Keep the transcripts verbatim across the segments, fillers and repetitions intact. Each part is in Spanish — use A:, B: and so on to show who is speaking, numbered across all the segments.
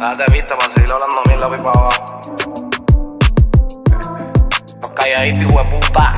A: Date vista para seguir hablando mierda voy para abajo. Los calladitos, hijueputa.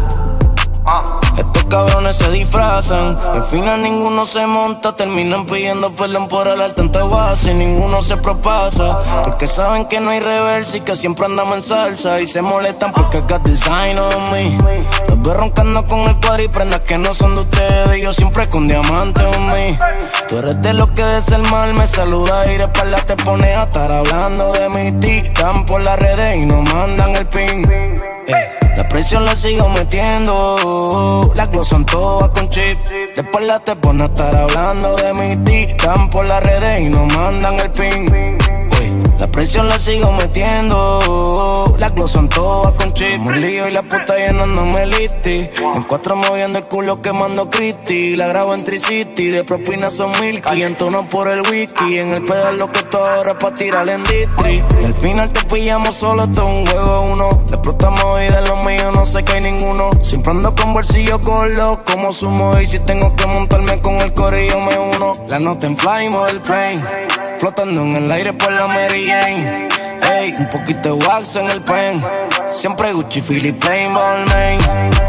A: Ah.
B: Estos cabrones se disfrazan, al final ninguno se monta. Terminan pidiendo perdón por hablar tanta base y ninguno se propasa, porque saben que no hay reversa y que siempre andamos en salsa. Y se molestan porque got design on me. Los veo roncando con el cuadro y prendas que no son de ustedes, y yo siempre con diamantes on me. Tú eres de los que de el mal me saluda y de espalda te pones a estar hablando de mí. Tiran por las redes y no mandan el ping. eh. La presión la sigo metiendo, las glow son todas con chip. Después la te pones a estar hablando de mí. Tiran por las redes y no mandan el ping. La presión la sigo metiendo, las glow son todas con chip. Un lío y la puta llenándome el listi. En cuatro moviendo el culo quemando Cristi. La grabo en Tricity, de propina son mil. Y en tono por el whisky. En el pedal lo que todo ahora pa' tirar en distri. Y al final te pillamos solo, esto es un juego uno. Le explotamos y de los míos no sé que hay ninguno. Siempre ando con bolsillo gordo como sumo. Y si tengo que montarme con el corillo me uno. La nota en fly, model plane, flotando en el aire por la Mary Jane. Ey, un poquito de wax en el pen. Siempre Gucci, Philip Plain, Balmain.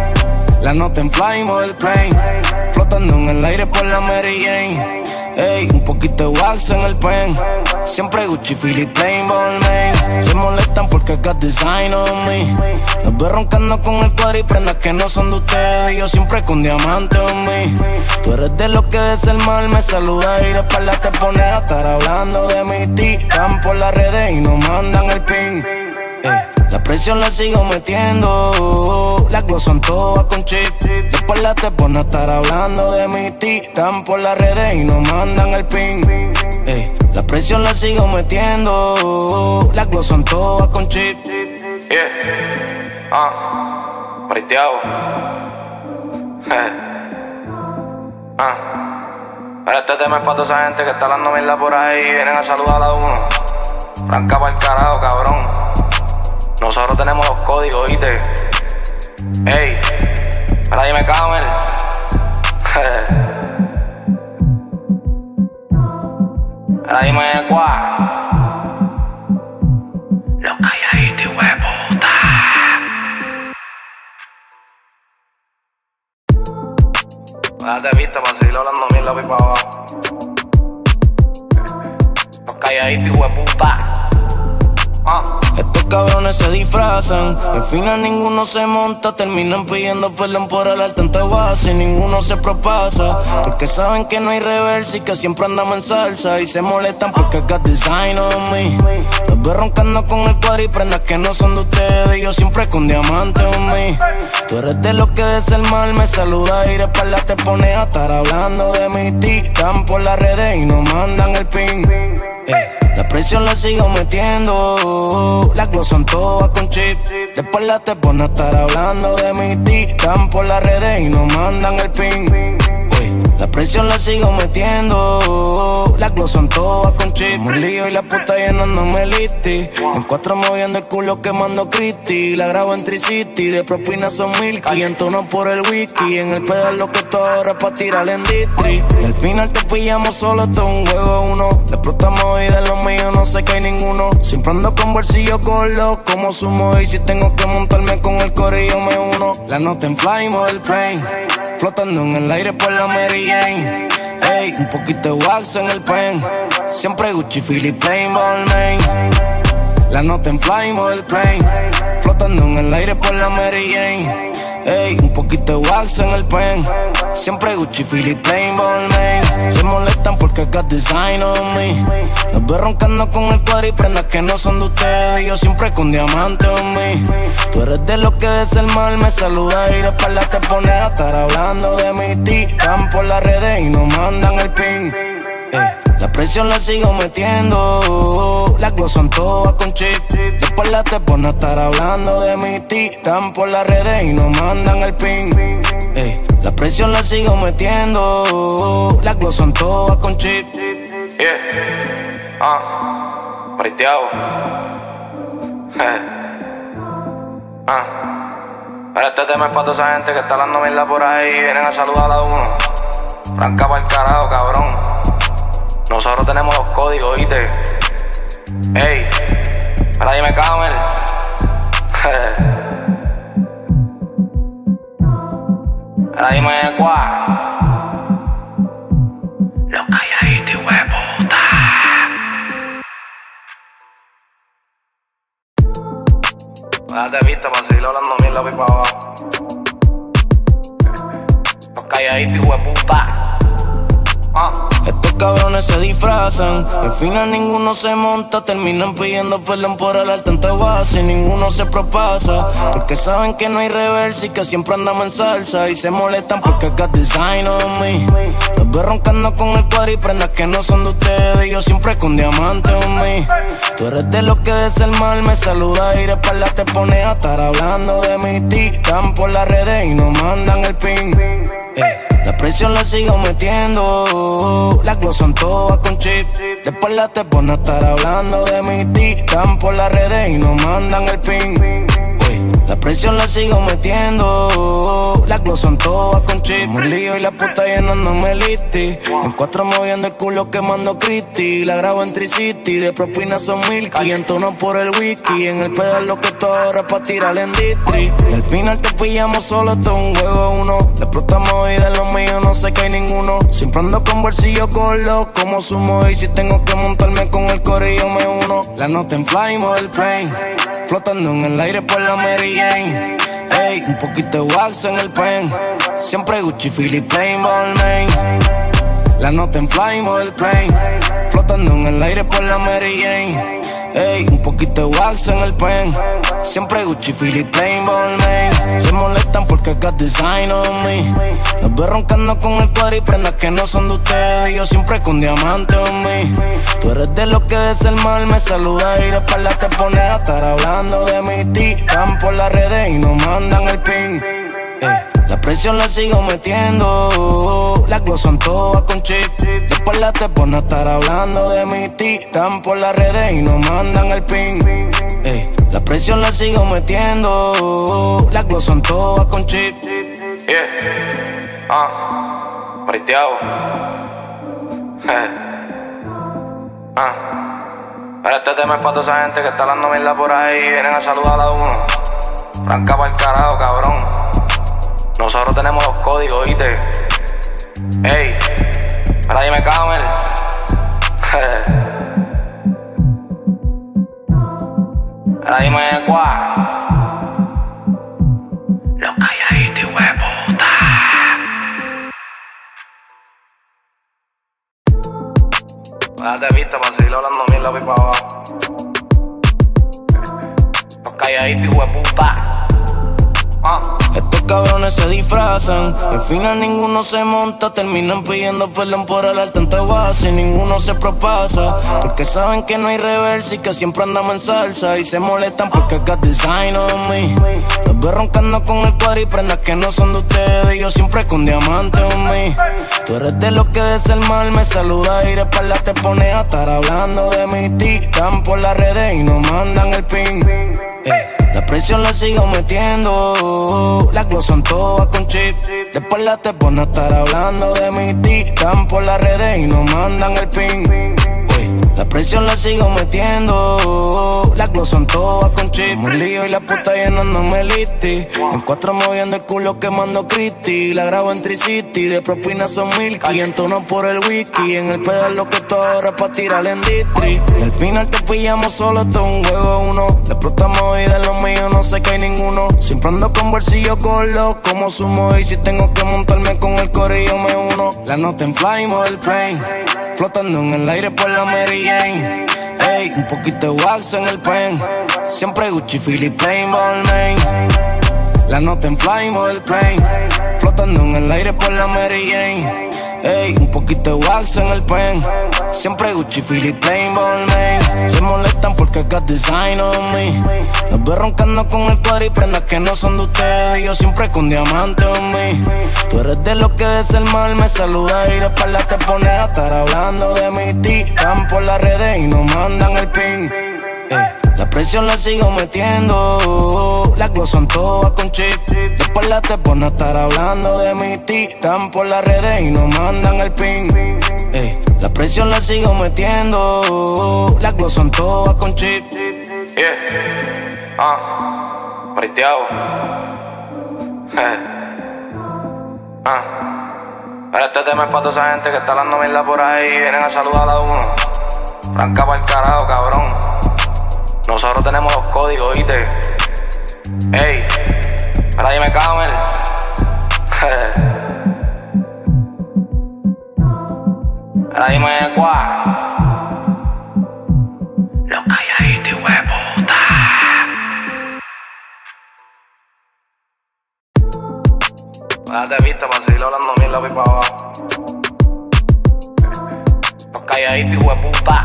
B: La nota en fly, model plane, flotando en el aire por la Mary Jane. Ey, un poquito de wax en el pen. Siempre Gucci, Philip Plain, Balmain. Se molestan porque got design on me. Los veo roncando con el cuadro y prendas que no son de ustedes, y yo siempre con diamantes on me. Tú eres de los que de el mal me saluda y de espalda te pones a estar hablando de mí. Tiran por las redes y no mandan el ping. eh. La presión la sigo metiendo, las glow son todas con chip. Después la te pones a estar hablando de mí. Tiran por las redes y no mandan el ping. Ey, la presión la sigo metiendo, las glow son todas con chip.
A: Yeah. Ah. Preteado. Ah. Pero este tema es para toda esa gente que está hablando mierda por ahí y vienen a saludar a uno. Franca pa'l carajo, cabrón. Nosotros tenemos los códigos, ¿viste? Ey, para ahí me cago en él. Para ahí me cuá. Los calladitos, hueputa. Date vista para seguir hablando mierda voy para abajo. Los calladitos, hueputa. Ah.
B: Estos cabrones se disfrazan, al final ninguno se monta. Terminan pidiendo perdón por hablar tanta base y ninguno se propasa, porque saben que no hay reversa y que siempre andamos en salsa. Y se molestan porque got design on me. Los veo roncando con el cuadro y prendas que no son de ustedes, y yo siempre con diamantes on me. Tú eres de los que de el mal me saluda y de espalda te pones a estar hablando de mí. Tiran por las redes y no mandan el ping. eh. La presión la sigo metiendo, las glow son todas con chip. Después la te pones a estar hablando de mí. Tiran por las redes y no mandan el ping. Ey, la presión la sigo metiendo, las glow son todas con chip. Un lío y la puta llenándome el listi. En cuatro moviendo el culo quemando Cristi. La grabo en Tricity, de propina son mil. Y en tono por el whisky. En el pedal lo que todo ahora pa' tirar en distri. Y al final te pillamos solo, esto es un juego uno. Le explotamos y de los míos no sé que hay ninguno. Siempre ando con bolsillo gordo como sumo. Y si tengo que montarme con el corillo me uno. La nota en fly, model plane, flotando en el aire por la Mary Jane. Ey, un poquito de wax en el pen. Siempre Gucci, Philip Plain, Balmain. La nota en fly, model plane, flotando en el aire por la Mary Jane. Ey, un poquito de wax en el pen. Siempre Gucci, Philip Plain, Balmain. Se molestan porque got design on me. Los veo roncando con el cuadro y prendas que no son de ustedes, y yo siempre con diamantes on me. Tú eres de los que de el mal me saluda y de espalda te pones a estar hablando de mí. Tiran por las redes y no mandan el ping. Ey, la presión la sigo metiendo, las glow son todas con chip. Después la te pones a estar hablando de mí. Tiran por las redes y no mandan el ping. Ey, la presión la sigo metiendo, las glow son todas con chip.
A: Yeah. Ah. Preteado. Ah. Pero este tema es para toda esa gente que está hablando mierda por ahí y vienen a saludar a uno. Franca pa'l carajo, cabrón. Nosotros tenemos los códigos, ¿viste? Ey, ahora dime Camel. Ahora dime Cuá. Los calladitos, hueputa. Date vista para seguir hablando mierda para abajo. Los calladitos, hueputa. Ah.
B: Estos cabrones se disfrazan, al final ninguno se monta, terminan pidiendo perdón por hablar tanta base y ninguno se propasa, porque saben que no hay reversa y que siempre andamos en salsa y se molestan porque got design on me. Los veo roncando con el cuadro y prendas que no son de ustedes y yo siempre con diamantes on me. Tú eres de los que de ser mal me saluda y de espalda te pones a estar hablando de mí. Tican por las redes y no mandan el ping. Eh. La presión la sigo metiendo, las gloss son todas con chip. Después la te pone a estar hablando de mí. Tican por las redes y no mandan el ping. La presión la sigo metiendo, las gloss son todas con chip. Un lío y la puta llenándome listi. En cuatro moviendo el culo quemando Cristi. La grabo en Tricity, de propina son mil. Y en tono por el whisky. En el pedal lo que tú ahorras pa' tirar en distri. Y al final te pillamos solo, esto es un juego uno. Le explotamos y de los míos no sé que hay ninguno. Siempre ando con bolsillo gordo como sumo. Y si tengo que montarme con el corillo me uno. La nota en fly, model plane. Flotando en el aire por la Mary Jane. Ey, un poquito de wax en el pen. Siempre Gucci, Philip Plain, Balmain. La nota en fly, model plane. Flotando en el aire por la Mary Jane. Ey, un poquito de wax en el pen. Siempre Gucci, Philip Plain, Balmain. Se molestan porque got design on me. Los veo roncando con el cuadro y prendas que no son de ustedes y yo siempre con diamantes on me. Tú eres de los que de ser mal me saluda y de espalda te pones a estar hablando de mí. Tican por las redes y no mandan el ping. Ey. La presión la sigo metiendo, las gloss son todas con chip. Después la te pone a estar hablando de mí. Tiran por las redes y no mandan el ping. Ey. La presión la sigo metiendo, las gloss son todas con chip.
A: Yeah, ah, Priteado. Ah, ahora este tema es para toda esa gente que está hablando mierda por ahí y vienen a saludar a uno. Franca pa'l carajo, cabrón. Nosotros tenemos los códigos, ¿viste? Ey, ahora dime Camel. Ahora dime Cuá. Los calladitos, hueputa. Date vista para seguir hablando mierda para abajo. Los calladitos, hueputa. Ah.
B: Estos cabrones se disfrazan, al final ninguno se monta, terminan pidiendo perdón por hablar tanta base y ninguno se propasa, porque saben que no hay reversa y que siempre andamos en salsa y se molestan porque got design on me. Los veo roncando con el cuadro y prendas que no son de ustedes y yo siempre con diamantes on me. Tú eres de los que de ser mal me saluda y de espalda te pones a estar hablando de mí. Tican por las redes y no mandan el ping. Ey. La presión la sigo metiendo, las gloss son todas con chip. Después la te pone a estar hablando de mí. Tican por las redes y no mandan el ping. Ey. La presión la sigo metiendo, las gloss son todas con chip. Un lío y la puta llenándome listi. En cuatro moviendo el culo quemando Cristi. La grabo en Tricity, de propina son mil. Y en tono por el whisky. En el pedal lo que tú ahorras pa' tirar en distri. Y al final te pillamos solo, esto es un juego uno. Le explotamos y de los míos no sé que hay ninguno. Siempre ando con bolsillo gordo como sumo. Y si tengo que montarme con el corillo me uno. La nota en fly, model plane. Flotando en el aire por la Mary Jane. Ey, un poquito de wax en el pen. Siempre Gucci, Philip Plain, Balmain. La nota en fly, model plane. Flotando en el aire por la Mary Jane. Ey, un poquito de wax en el pen. Siempre Gucci, Philip Plain, Balmain. Se molestan porque got design on me. Los veo roncando con el cuadro y prendas que no son de ustedes y yo siempre con diamantes on me. Tú eres de los que de ser mal me saluda y de espalda te pones a estar hablando de mí. Tican por las redes y no mandan el ping. Ey. La presión la sigo metiendo, las gloss son todas con chip. Después la te pone a estar hablando de mí. Tiran por las redes y no mandan el ping. Ey. La La presión la sigo metiendo. Las glow son todas con chip.
A: Yeah. Ah. Priteado. Ah. Pero este tema es para toda esa gente que está dando mierda por ahí. Vienen a saludar a uno. Franca pa'l carajo, cabrón. Nosotros tenemos los códigos, ¿viste? Ey, ahora dime Camel. Ahora dime cuá. Los calladitos, hueputa. Date vista para seguir hablando mierda por para abajo. Los calladitos, hueputa.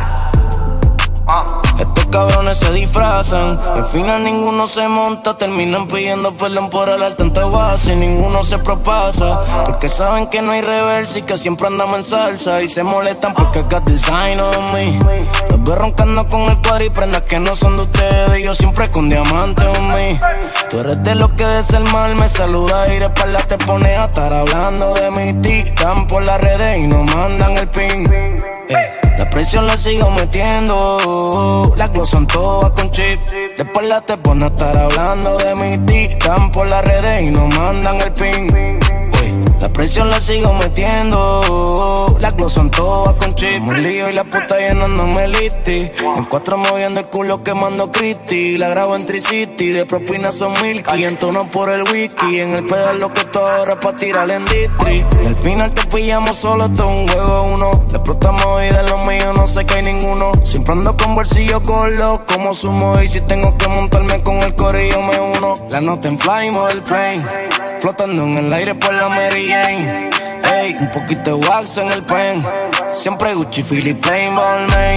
A: Ah.
B: Estos cabrones se disfrazan, al final ninguno se monta. Terminan pidiendo perdón por hablar tanta base y ninguno se propasa, porque saben que no hay reversa y que siempre andamos en salsa. Y se molestan porque I got design on me. Los veo roncando con el cuadro y prendas que no son de ustedes, y yo siempre con diamantes en mí. Tú eres de los que de ser mal me saluda y de espalda te pones a estar hablando de mí. Tiran por las redes y no mandan el ping. Ey. La presión la sigo metiendo. Las glow son todas con chip. Después la te pones a estar hablando de mí. Tiran por las redes y no mandan el ping. La presión la sigo metiendo. Las glow son todas con chip. Un lío y la puta llenándome el listi. En cuatro moviendo el culo quemando Cristi. La grabo en Tri-City. De propina son milky. En tono por el whisky. En el pedal lo que todo ahora pa' tirar en distri. Y al final te pillamos solo, todo un juego uno. Le explotamos y de los míos no sé que hay ninguno. Siempre ando con bolsillo gordos como sumo. Y si tengo que montarme con el corillo me uno. La nota en fly, model plane. Flotando en el aire por la Mary Jane. Ey, un poquito de wax en el pen. Siempre Gucci, Philip Plain, Balmain.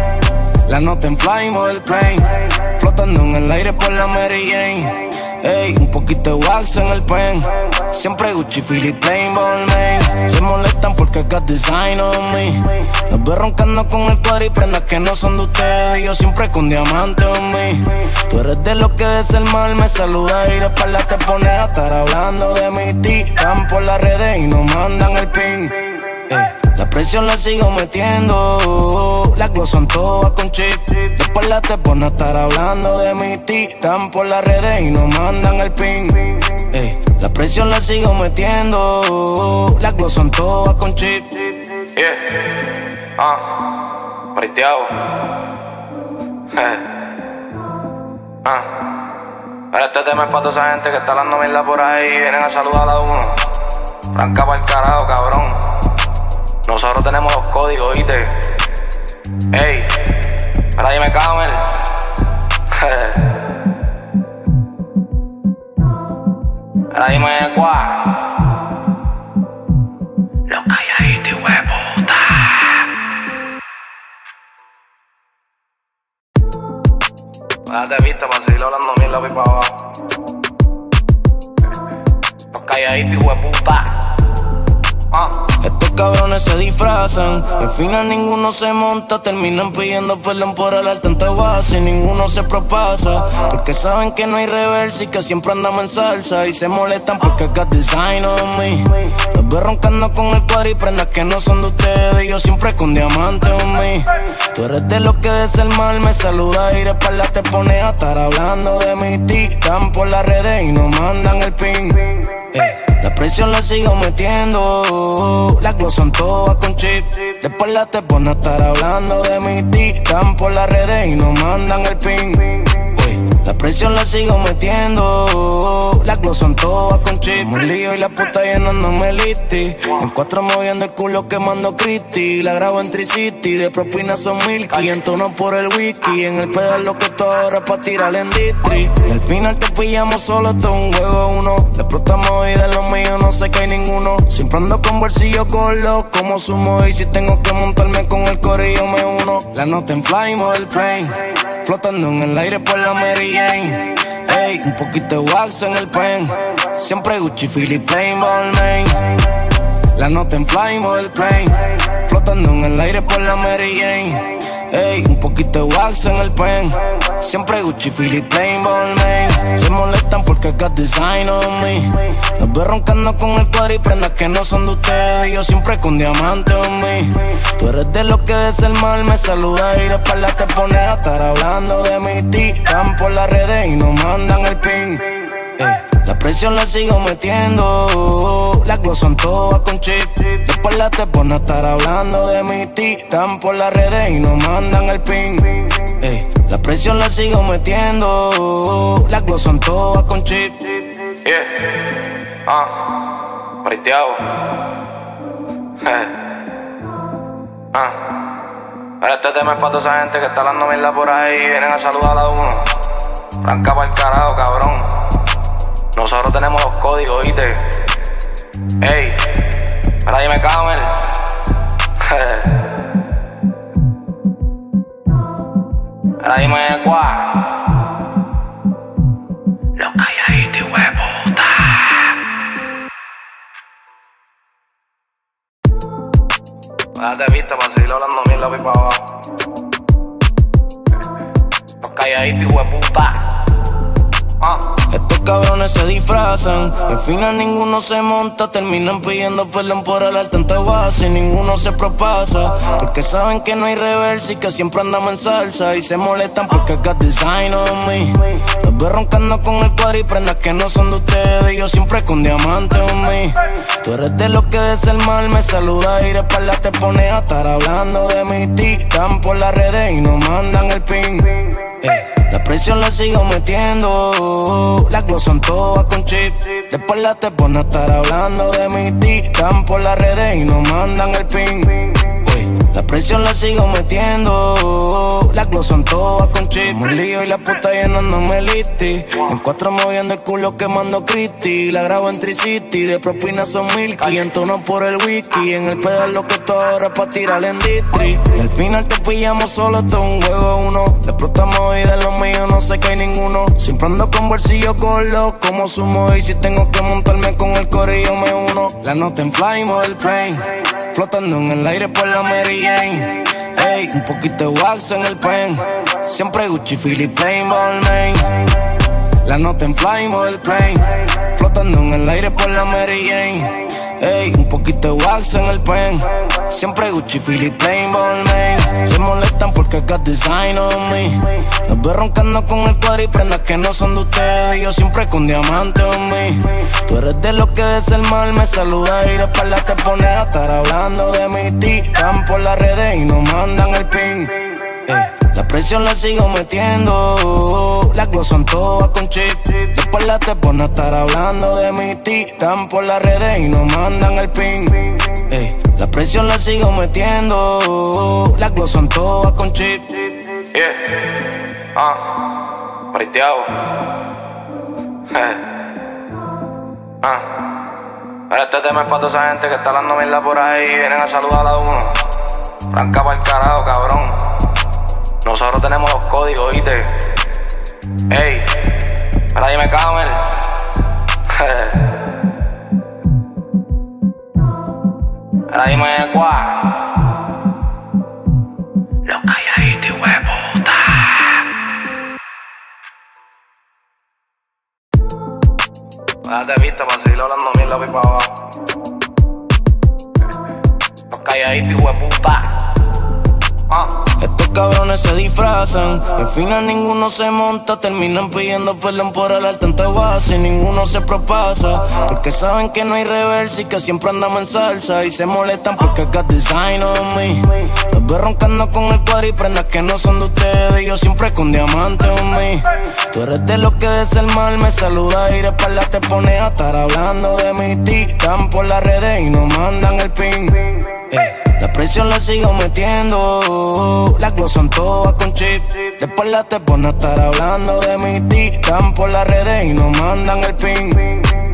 B: La nota en fly, model plane. Flotando en el aire por la Mary Jane. Ey, un poquito de wax en el pen. Siempre Gucci, Philip Plain, Balmain. Se molestan porque I got design on me. Los veo roncando con el cuadro y prendas que no son de ustedes, y yo siempre con diamantes en mí. Tú eres de los que de ser mal me saluda y de espalda te pones a estar hablando de mí. Tiran por las redes y no mandan el ping. Ey. La presión la sigo metiendo. Las glow son todas con chip. Después la te pones a estar hablando de mí. Tiran por las redes y no mandan el ping. Ey. La presión la sigo metiendo. Las glow son todas con chip.
A: Yeah. Ah. Priteado. Ah. Pero este tema es para toda esa gente que está dando mierda por ahí. Vienen a saludar a uno. Franca pa'l carajo, cabrón. Nosotros tenemos los códigos, ¿viste? Ey, ahora dime Camel. Ahora dime cuá. Los calladitos, hueputa. Date vista para seguir hablando mierda por para abajo. Los calladitos, hueputa. Ah.
B: Estos cabrones se disfrazan, al final ninguno se monta. Terminan pidiendo perdón por hablar tanta base y ninguno se propasa, porque saben que no hay reversa y que siempre andamos en salsa. Y se molestan porque I got design on me. Los veo roncando con el cuadro y prendas que no son de ustedes, y yo siempre con diamantes en mí. Tú eres de los que de ser mal me saluda y de espalda te pones a estar hablando de mí. Tiran por las redes y no mandan el ping. Ey. La presión la sigo metiendo. Las glow son todas con chip. Después la te pones a estar hablando de mí. Tiran por las redes y no mandan el ping. La presión la sigo metiendo. Las glow son todas con chip. Un lío y la puta llenándome el listi. En cuatro moviendo el culo quemando Cristi. La grabo en Tri-City. De propina son milky. En tono por el whisky. En el pedal lo que todo ahora pa' tirar en distri. Y al final te pillamos solo, todo un juego uno. Le explotamos y de los míos no sé que hay ninguno. Siempre ando con bolsillo gordos como sumo. Y si tengo que montarme con el corillo me uno. La nota en fly, model plane. Flotando en el aire por la Mary Jane. Ey, un poquito de wax en el pen. Siempre Gucci, Philip Plain, Balmain. La nota en fly, model plane. Flotando en el aire por la Mary Jane. Ey, un poquito de wax en el pen. Siempre Gucci, Philip Plain Balmain. Se molestan porque got design on me. Nos veo roncando con el cuadro y prendas que no son de ustedes. Yo siempre con diamante on me. Tú eres de los que de el mal me saluda y de espalda te pones a estar hablando de mí. Tiran por las redes y nos mandan el ping. Ey, la presión la sigo metiendo. Las gloss son todas con chip. De espalda te pones a estar hablando de mí. Tiran por las redes y nos mandan el ping. Ey, la presión la sigo metiendo. Las gloss son todas con chip.
A: Yeah. Ah, Priteado. Ah. Ahora este tema es para toda esa gente que está hablando mierda por ahí y vienen a saludar a uno. Franca pa'l carajo, cabrón. Nosotros tenemos los códigos, ¿viste? Ey, ahora dime Camel. Ahora dime cuá. Los calladitos, hueputa. Date vista para seguir hablando mierda voy para abajo. Los calladitos, hueputa. Ah.
B: Estos cabrones se disfrazan, al final ninguno se monta. Terminan pidiendo perdón por hablar tanta base y ninguno se propasa. Porque saben que no hay reversa y que siempre andamos en salsa. Y se molestan porque got design on me. Los veo roncando con el cuadro y prendas que no son de ustedes. Yo siempre con diamante on me. Tú eres de los que de el mal me saluda y de espalda te pones a estar hablando de mí. Tiran por las redes y nos mandan el ping. Ey, la presión la sigo metiendo. Las gloss son todas con chip. De espalda te pones a estar hablando de mí. Tiran por las redes y nos mandan el ping. Ey, la presión la sigo metiendo. Las gloss son todas con chip. Un lío y la puta llenándome listi. En cuatro moviendo el culo quemando Cristi. La grabo en Tricity. De propina son milky. En tono por el whisky. En el pedal lo que todo ahora pa' tirar en distri. Y al final te pillamos solo, todo un juego uno. Le explotamos y de los míos no sé que hay ninguno. Siempre ando con bolsillo gordo como sumo. Y si tengo que montarme con el corillo me uno. La nota en fly, model plane. Flotando en el aire por la Mary Jane. Ey, un poquito de wax en el pen. Siempre Gucci, Philip Plain Balmain. La nota en fly, model plane. Flotando en el aire por la Mary Jane. Ey, un poquito de wax en el pen. Siempre Gucci, Philip Plain Balmain. Se molestan porque got design on me. Nos veo roncando con el cuadro y prendas que no son de ustedes. Yo siempre con diamante on me. Tú eres de los que de el mal me saluda y de espalda te pones a estar hablando de mí. Tiran por las redes y nos mandan el ping. Ey, la presión la sigo metiendo. Las gloss son todas con chip. De espalda te pones a estar hablando de mí. Tiran por las redes y nos mandan el ping. Ey, la presión la sigo metiendo. Las gloss son todas con chip.
A: Yeah. Ah, Priteado. Ah. Ahora este tema es para toda esa gente que está hablando mierda por ahí y vienen a saludar a uno. Franca pa'l carajo, cabrón. Nosotros tenemos los códigos, ¿viste? Ey, ahora dime Camel. Ahora dime cuá. Los calladitos, hueputa. Date vista para seguir hablando mierda voy para abajo. Los calladitos, hueputa. Ah.
B: Estos cabrones se disfrazan, al final ninguno se monta. Terminan pidiendo perdón por hablar tanta base y ninguno se propasa. Porque saben que no hay reversa y que siempre andamos en salsa. Y se molestan porque got design on me. Los veo roncando con el cuadro y prendas que no son de ustedes. Yo siempre con diamante on me. Tú eres de los que de el mal me saluda y de espalda te pones a estar hablando de mí. Tiran por las redes y nos mandan el ping. Ey, la presión la sigo metiendo. Las gloss son todas con chip. De espalda te pones a estar hablando de mí. Tiran por las redes y nos mandan el ping. Ey,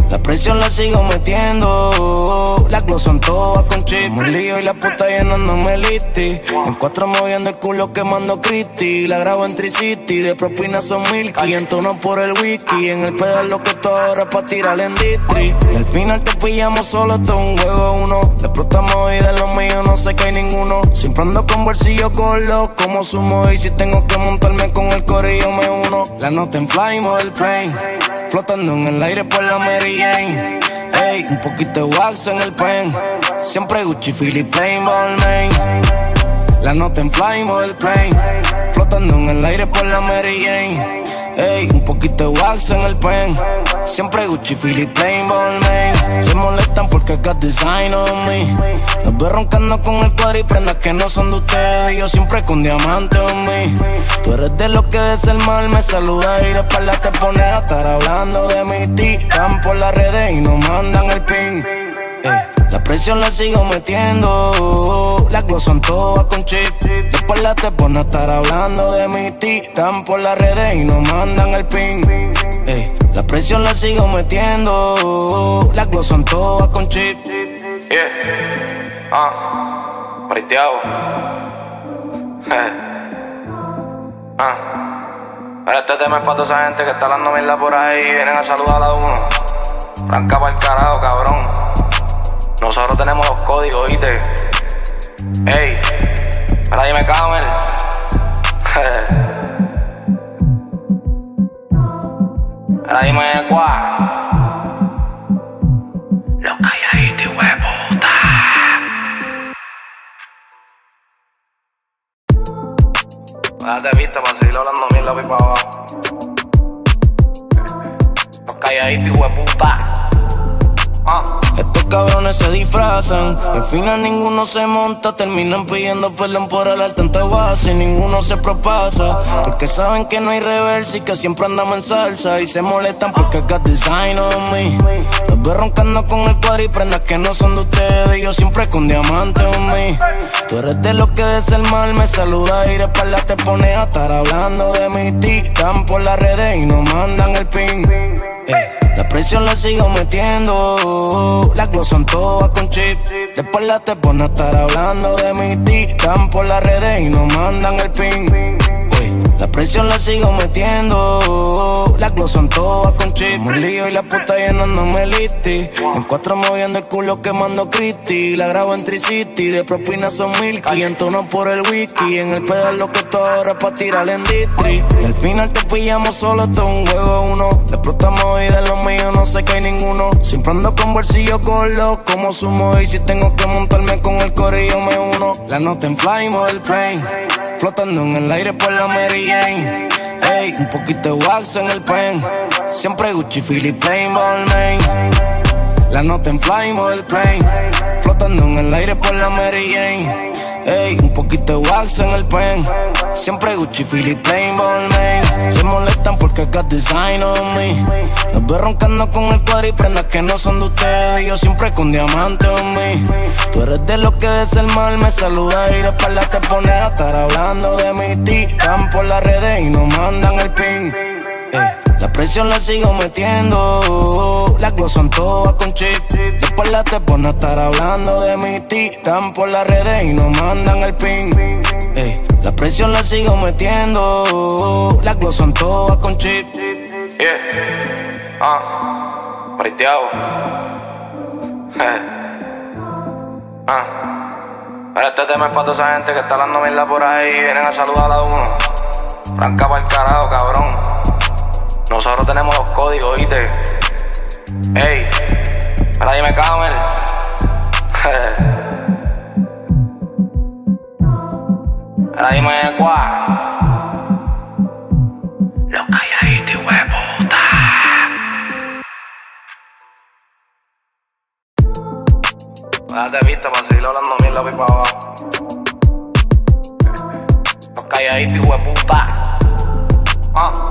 B: La presión la sigo metiendo. Las glow son todas con chip. Un lío y la puta llenándome el listi. En cuatro moviendo el culo quemando Cristi. La grabo en Tricity, de propina son milky. En tono por el whisky, en el pedal lo que todo ahora pa' tirar en distri. Y al final te pillamos solo, todo un juego uno. Le explotamos y de los míos no sé que hay ninguno. Siempre ando con bolsillo gordo como sumo. Y si tengo que montarme con el corillo me uno. La nota en fly, model plane, flotando en el aire por la Mary Jane. Ey, un poquito de wax en el pen. Siempre Gucci, Philip Plain, Balmain. La nota en fly, model plane, flotando en el aire por la Mary Jane. Ey, un poquito de wax en el pen. Siempre Gucci, Philip Plain, Balmain. Se molestan porque got design on me. Los veo roncando con el cuadro y prendas que no son de ustedes. Yo siempre con diamante on me. Tú eres de los que de ser mal me saludas y de espalda te pones a estar hablando de mí. Tiran por las redes y nos mandan el ping. Ey, la presión la sigo metiendo. Las glow son todas con chip. De espalda te pones a estar hablando de mí. Tiran por las redes y nos mandan el ping. Ey, la presión la sigo metiendo. Las glow son todas con chip.
A: Yeah. Ah, breiteado. Ah. Ahora este tema es para toda esa gente que está hablando mierda por ahí. Vienen a saludar a uno. Franca pa'l carajo, cabrón. Nosotros tenemos los códigos, ¿viste? Ey, ahora dime Camel. Ahora dime cuá. Los calladitos, hueputa. Date vista para seguir hablando mierda voy para abajo. Los calladitos, hueputa. Ah.
B: Estos cabrones se disfrazan, al final ninguno se monta. Terminan pidiendo perdón por hablar tanta base. Ninguno se propasa, porque saben que no hay reversa y que siempre andamos en salsa. Y se molestan porque got design on me. Los veo roncando con el cuadro y prendas que no son de ustedes. Yo siempre con diamante on me. Tú eres de los que de ser mal me saludas y de espalda te pones a estar hablando de mí. Tiran por las redes y nos mandan el ping. Ey, la presión la sigo metiendo. Las glow son todas con chip. De espalda te pones a estar hablando de mí. Tiran por las redes y nos mandan el ping. Ey, la presión la sigo metiendo. Las glow son todas con chip. Un lío y la puta llenándome el listi. En cuatro moviendo el culo quemando Cristi. La grabo en Tricity, de propina son milky. En tono por el whisky, en el pedal lo que todo ahora pa' tirar en distri. Y al final te pillamos solo, todo un juego uno. Le explotamos y de los míos no sé que hay ninguno. Siempre ando con bolsillo gordo como sumo. Y si tengo que montarme con el corillo me uno. La nota en fly, model plane, flotando en el aire por la Mary Jane. Ey, un poquito de wax en el pen. Siempre Gucci, Philip Plain, Balmain. La nota en fly, model plane, flotando en el aire por la Mary Jane. Ey, un poquito de wax en el pen. Siempre Gucci, Philip Plain, Balmain. Se molestan porque got design on me. Los veo roncando con el cuadro y prendas que no son de ustedes. Yo siempre con diamante on me. Tú eres de los que de ser mal me saludas y de espalda te pones a estar hablando de mí. Tiran por las redes y nos mandan el ping. Ey, la presión la sigo metiendo. Las glow son todas con chip. De espalda te pones a estar hablando de mí. Tiran por las redes y nos mandan el ping. Ey, la presión la sigo metiendo. Las glow son todas con chip.
A: Yeah. Ah, breiteado. Ah. Ahora este tema es para toda esa gente que está hablando mierda por ahí. Vienen a saludar a uno. Franca pa'l carajo, cabrón. Nosotros tenemos los códigos, ¿viste? Ey, ahora dime Camel. Ahora dime cuá. Los calladitos, hueputa. Date vista para seguir hablando mierda voy para abajo. Los calladitos, hueputa. Ah.
B: Estos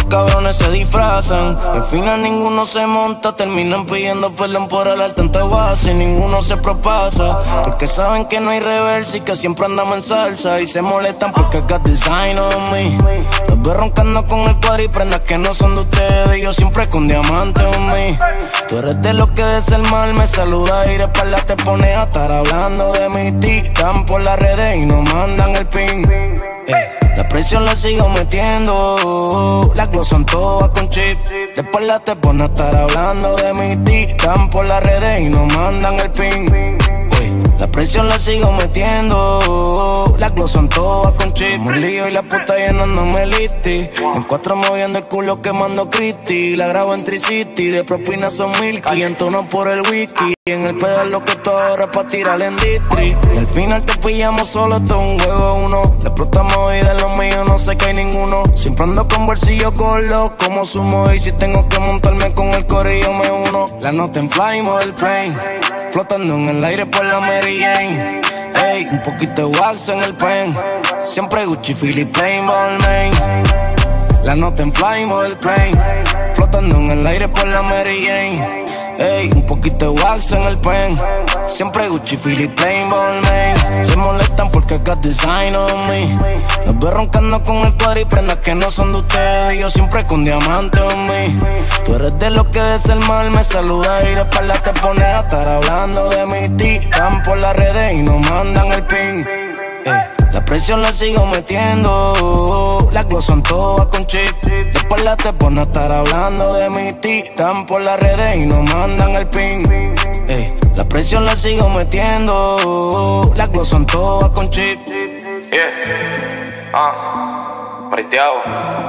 B: Estos cabrones se disfrazan, al final ninguno se monta. Terminan pidiendo perdón por hablar tanta base y ninguno se propasa, porque saben que no hay reversa y que siempre andamos en salsa. Y se molestan porque got design on me. Los veo roncando con el cuadro y prendas que no son de ustedes. Y yo siempre con diamantes on me. Tú eres de los que de ser mal me saluda y de espalda te pones a estar hablando de mí. Tiran por las redes y no mandan el ping. eh. La presión la sigo metiendo, las gloss son todas con chip. De espalda te pones a estar hablando de mí. Tiran por las redes y no mandan el ping. La presión la sigo metiendo, las gloss son todas con chip. Un lío y la puta llenándome el listi. En cuatro moviendo el culo quemando Cristi. La grabo en Tricity, de propina son mil. Y en tono por el whisky. Y en el pedal lo que todo ahora pa' tirar en distri. Y al final te pillamos solo, todo un juego uno. Le explotamos y de los míos no sé que hay ninguno. Siempre ando con bolsillo gordo como sumo. Y si tengo que montarme con el corillo me uno. La nota en fly, model plane. Flotando en el aire por la Mary Jane. Ey, un poquito de wax en el pen. Siempre Gucci, Philip Plain, Balmain. La nota en fly, model plane. Flotando en el aire por la Mary Jane. Ey, un poquito de wax en el pen. Siempre Gucci, Philip Plain, Balmain. Se molestan porque got design on me. Los veo roncando con el cuadro y prendas que no son de ustedes. Y yo siempre con diamantes on me. Tú eres de los que de ser mal me saluda y de espalda te pones a estar hablando de mí. Tiran por las redes y no mandan el ping. Ey, la presión la sigo metiendo, las gloss son todas con chip. De espalda te pones a estar hablando de mí. Tiran por las redes y no mandan el ping. Ey, la presión la sigo metiendo, las gloss son todas con chip.
A: Yeah, ah, breteado.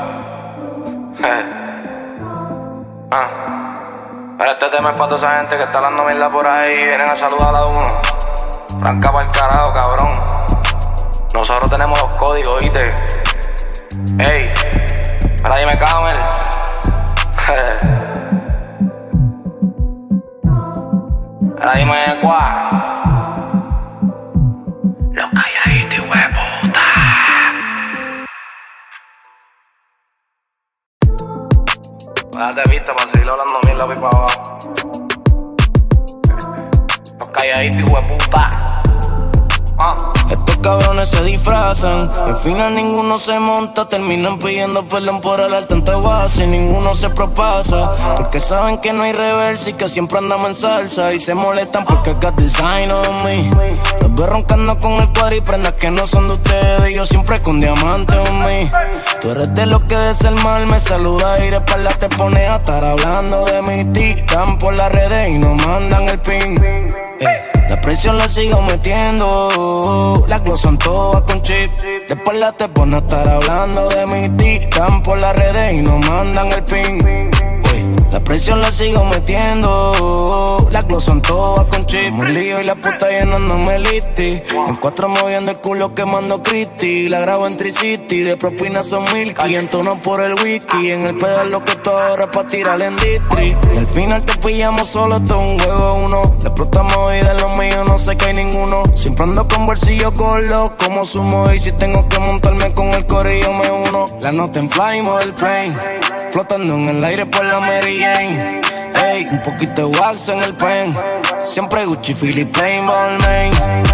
A: Ah, pero este tema es para toda esa gente que está hablando mierda por ahí y vienen a saludar a uno. Franca pa'l carajo, cabrón. Nosotros tenemos los códigos, ¿viste? Ey, ahora dime Camel. Ahora dime cuá. Los calladitos, hueputa. Date vista para seguir hablando mierda voy para abajo. Los calladitos, hueputa. Ah.
B: Estos cabrones se disfrazan, al final ninguno se monta. Terminan pidiendo perdón por hablar tanta base y ninguno se propasa, porque saben que no hay reversa y que siempre andamos en salsa. Y se molestan porque got design on me. Los veo roncando con el cuadro y prendas que no son de ustedes. Y yo siempre con diamantes on me. Tú eres de los que de ser mal me saluda y de espalda te pones a estar hablando de mí. Tiran por las redes y no mandan el ping. Ey, la presión la sigo metiendo, las gloss son todas con chip. De espalda te pones a estar hablando de mí. Tiran por las redes y no mandan el ping. Ey, la presión la sigo metiendo, las gloss son todas con chip. Un lío y la puta llenándome el listi. En cuatro moviendo el culo quemando Cristi. La grabo en Tricity, de propina son mil. Y en tono por el whisky. En el pedal lo que todo ahora pa' tirar en distri. Y al final te pillamos solo, todo un juego uno. Le explotamos y de los míos no sé que hay ninguno. Siempre ando con bolsillo gordo como sumo. Y si tengo que montarme con el corillo me uno. La nota en fly, model plane. Flotando en el aire por la Mary Jane. Ey, un poquito de wax en el pen. Siempre Gucci, Philip Plain, Balmain.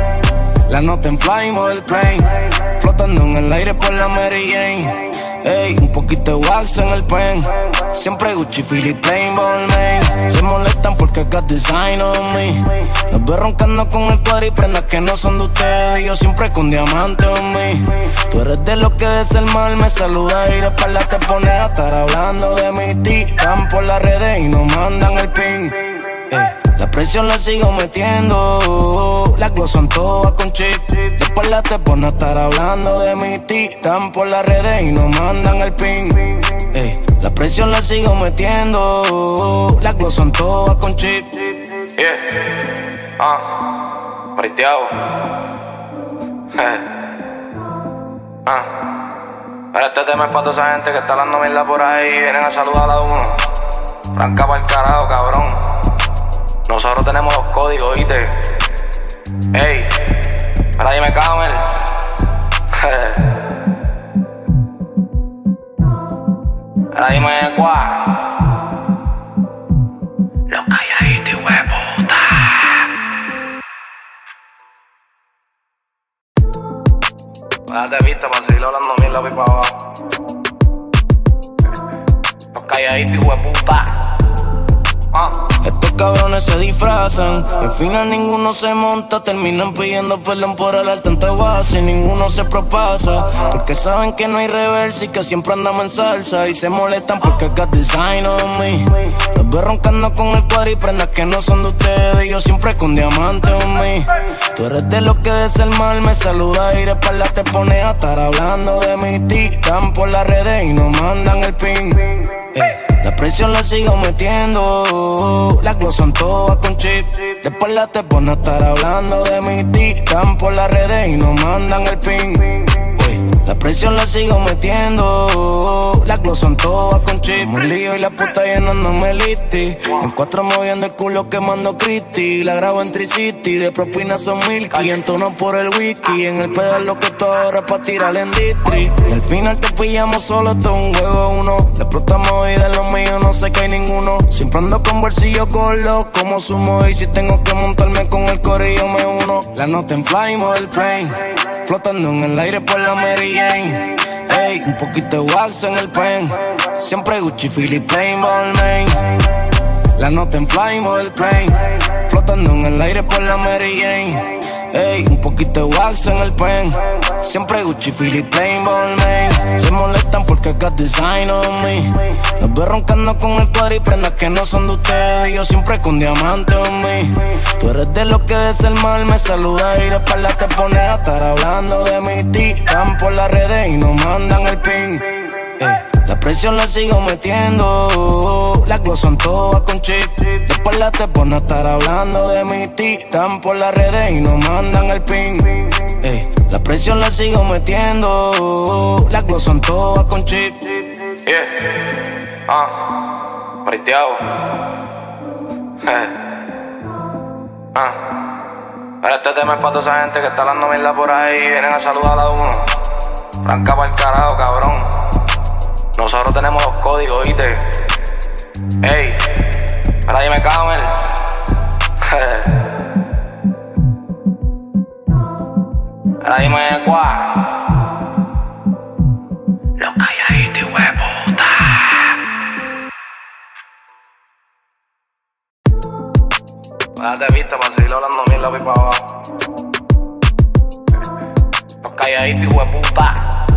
B: La nota en fly, model plane. Flotando en el aire por la Mary Jane. Ey, un poquito de wax en el pen. Siempre Gucci, Philip Plain, Balmain. Se molestan porque got design on me. Los veo roncando con el cuadro y prendas que no son de ustedes. Y yo siempre con diamantes on me. Tú eres de los que de ser mal me saluda y de espalda te pones a estar hablando de mí. Tiran por las redes y no mandan el ping. Ey, la presión la sigo metiendo, las gloss son todas con chip. De espalda te pones a estar hablando de mí. Tiran por las redes y no mandan el ping. Ey, la presión la sigo metiendo, las gloss son todas con chip.
A: Yeah, ah, breteado. Ah, pero este tema es para toda esa gente que está hablando mierda por ahí y vienen a saludar a uno. Franca pa'l carajo, cabrón. Nosotros tenemos los códigos, ¿viste? Ey, ahora dime Camel. Ahora dime cuá. Los calladitos, hueputa. Date vista para seguir hablando mierda para abajo. Los calladitos, hueputa. Ah.
B: Estos cabrones se disfrazan, al final ninguno se monta. Terminan pidiendo perdón por hablar tanta base y ninguno se propasa, porque saben que no hay reversa y que siempre andamos en salsa. Y se molestan porque got design on me. Los veo roncando con el cuadro y prendas que no son de ustedes. Y yo siempre con diamantes on me. Tú eres de los que de ser mal me saluda y de espalda te pones a estar hablando de mí. Tiran por las redes y no mandan el ping. eh. La presión la sigo metiendo, las glow son todas con chip. Después la te pone a estar hablando de mí. Tiran por las redes y no mandan el ping. La presión la sigo metiendo, las glow son todas con chip. Un lío y la puta llenándome el listi. En cuatro moviendo el culo quemando Cristi. La grabo en Tricity, de propina son mil. Y en tono por el whisky, en el pedal lo que todo ahora pa' tirar en distri. Y al final te pillamos solo, todo un juego uno. Le explotamos y de los míos no sé que hay ninguno. Siempre ando con bolsillo gordo como sumo. Y si tengo que montarme con el corillo me uno. La nota en fly, model plane, flotando en el aire por la Mary Jane. Ey, un poquito de wax en el pen. Siempre Gucci, Philip Plain, Balmain. La nota en fly, model plane, flotando en el aire por la Mary Jane. Ey, un poquito de wax en el pen. Siempre Gucci, Philip Plain, Balmain. Se molestan porque got design on me. Los veo roncando con el cuadro y prendas que no son de ustedes. Y yo siempre con diamantes on me. Tú eres de los que de ser mal me saluda y de espalda te pones a estar hablando de mí. Tiran por las redes y no mandan el ping. Ey. La presión la sigo metiendo, las glow son todas con chip. Después la te pone a estar hablando de mí. Tiran por las redes y no mandan el ping. Ey. La presión la sigo metiendo, las glow son todas con chip.
A: Yeah. Ah. Preteado. Ah. Pero este tema es para toda esa gente que está hablando mierda por ahí y vienen a saludar a uno. Franca pa'l carajo, cabrón. Nosotros tenemos los códigos, ¿viste? Ey, ahora dime Camel. Ahora dime cuá. Los calladitos, hueputa. Date vista para seguir hablando mierda para abajo. Los calladitos, hueputa.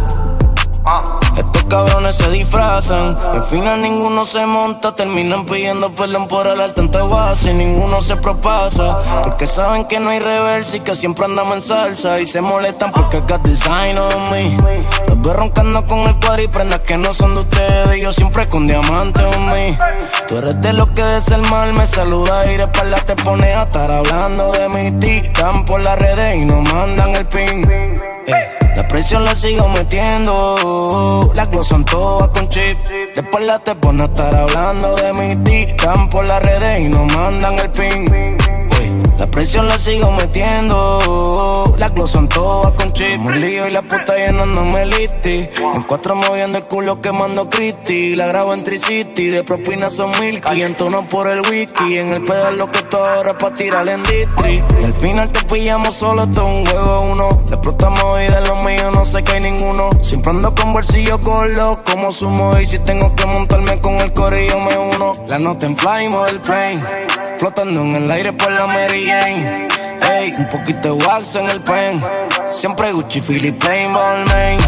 A: Ah.
B: Estos cabrones se disfrazan, al final ninguno se monta. Terminan pidiendo perdón por hablar tanta base y ninguno se propasa, porque saben que no hay reversa y que siempre andamos en salsa. Y se molestan porque got design on me. Los veo roncando con el cuadro y prendas que no son de ustedes. Y yo siempre con diamantes on me. Tú eres de los que de ser mal me saluda y de espalda te pones a estar hablando de mí. Tiran por las redes y no mandan el ping. Ey. La presión la sigo metiendo, las glow son todas con chip. Después la te pone a estar hablando de mí. Tiran por las redes y no mandan el ping. Ey. La presión la sigo metiendo, las glow son todas con chip. Un lío y la puta llenándome el listi. En cuatro moviendo el culo quemando Cristi. La grabo en Tricity, de propina son mil. Y en tono por el whisky, en el pedal lo que todo ahora pa' tirar en distri. Y al final te pillamos solo, todo un juego uno. Le explotamos y de los míos no sé que hay ninguno. Siempre ando con bolsillo gordo como sumo. Y si tengo que montarme con el corillo me uno. La nota en fly, model plane, flotando en el aire por la Mary Jane. Ey, un poquito de wax en el pen. Siempre Gucci, Philip Plain, Balmain.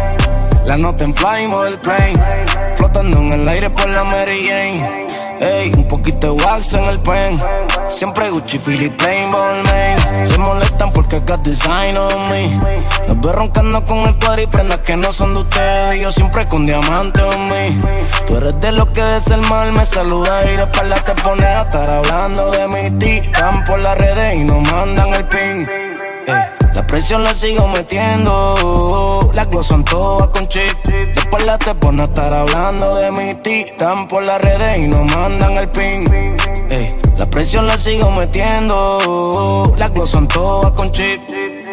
B: La nota en fly, model plane, flotando en el aire por la Mary Jane. Ey, un poquito de wax en el pen. Siempre Gucci, Philip Plain, Balmain. Se molestan porque got design on me. Los veo roncando con el cuadro y prendas que no son de ustedes. Y yo siempre con diamantes on me. Tú eres de los que de ser mal me saluda y de espalda te pones a estar hablando de mí. Tiran por las redes y no mandan el ping. Ey. La presión la sigo metiendo, las glow son todas con chip. Después la te pone a estar hablando de mí. Tiran por las redes y no mandan el ping. Ey. La presión la sigo metiendo, las glow son todas con chip.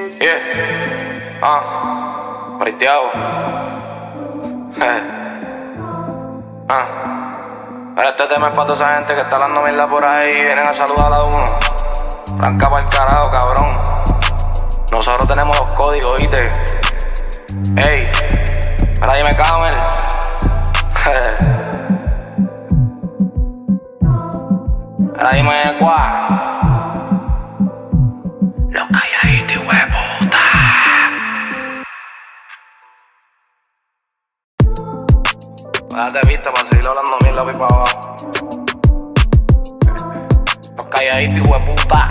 A: Yeah. Ah. Preteado. Ah. Pero este tema es para toda esa gente que está hablando mierda por ahí y vienen a saludar a uno. Franca pa'l carajo, cabrón. Nosotros tenemos los códigos, ¿viste? Ey, ahora dime, Camel. Ahora dime, cuá. Los calladitos, hueputa. Date vista para seguir hablando mierda por para abajo. Los calladitos, hueputa.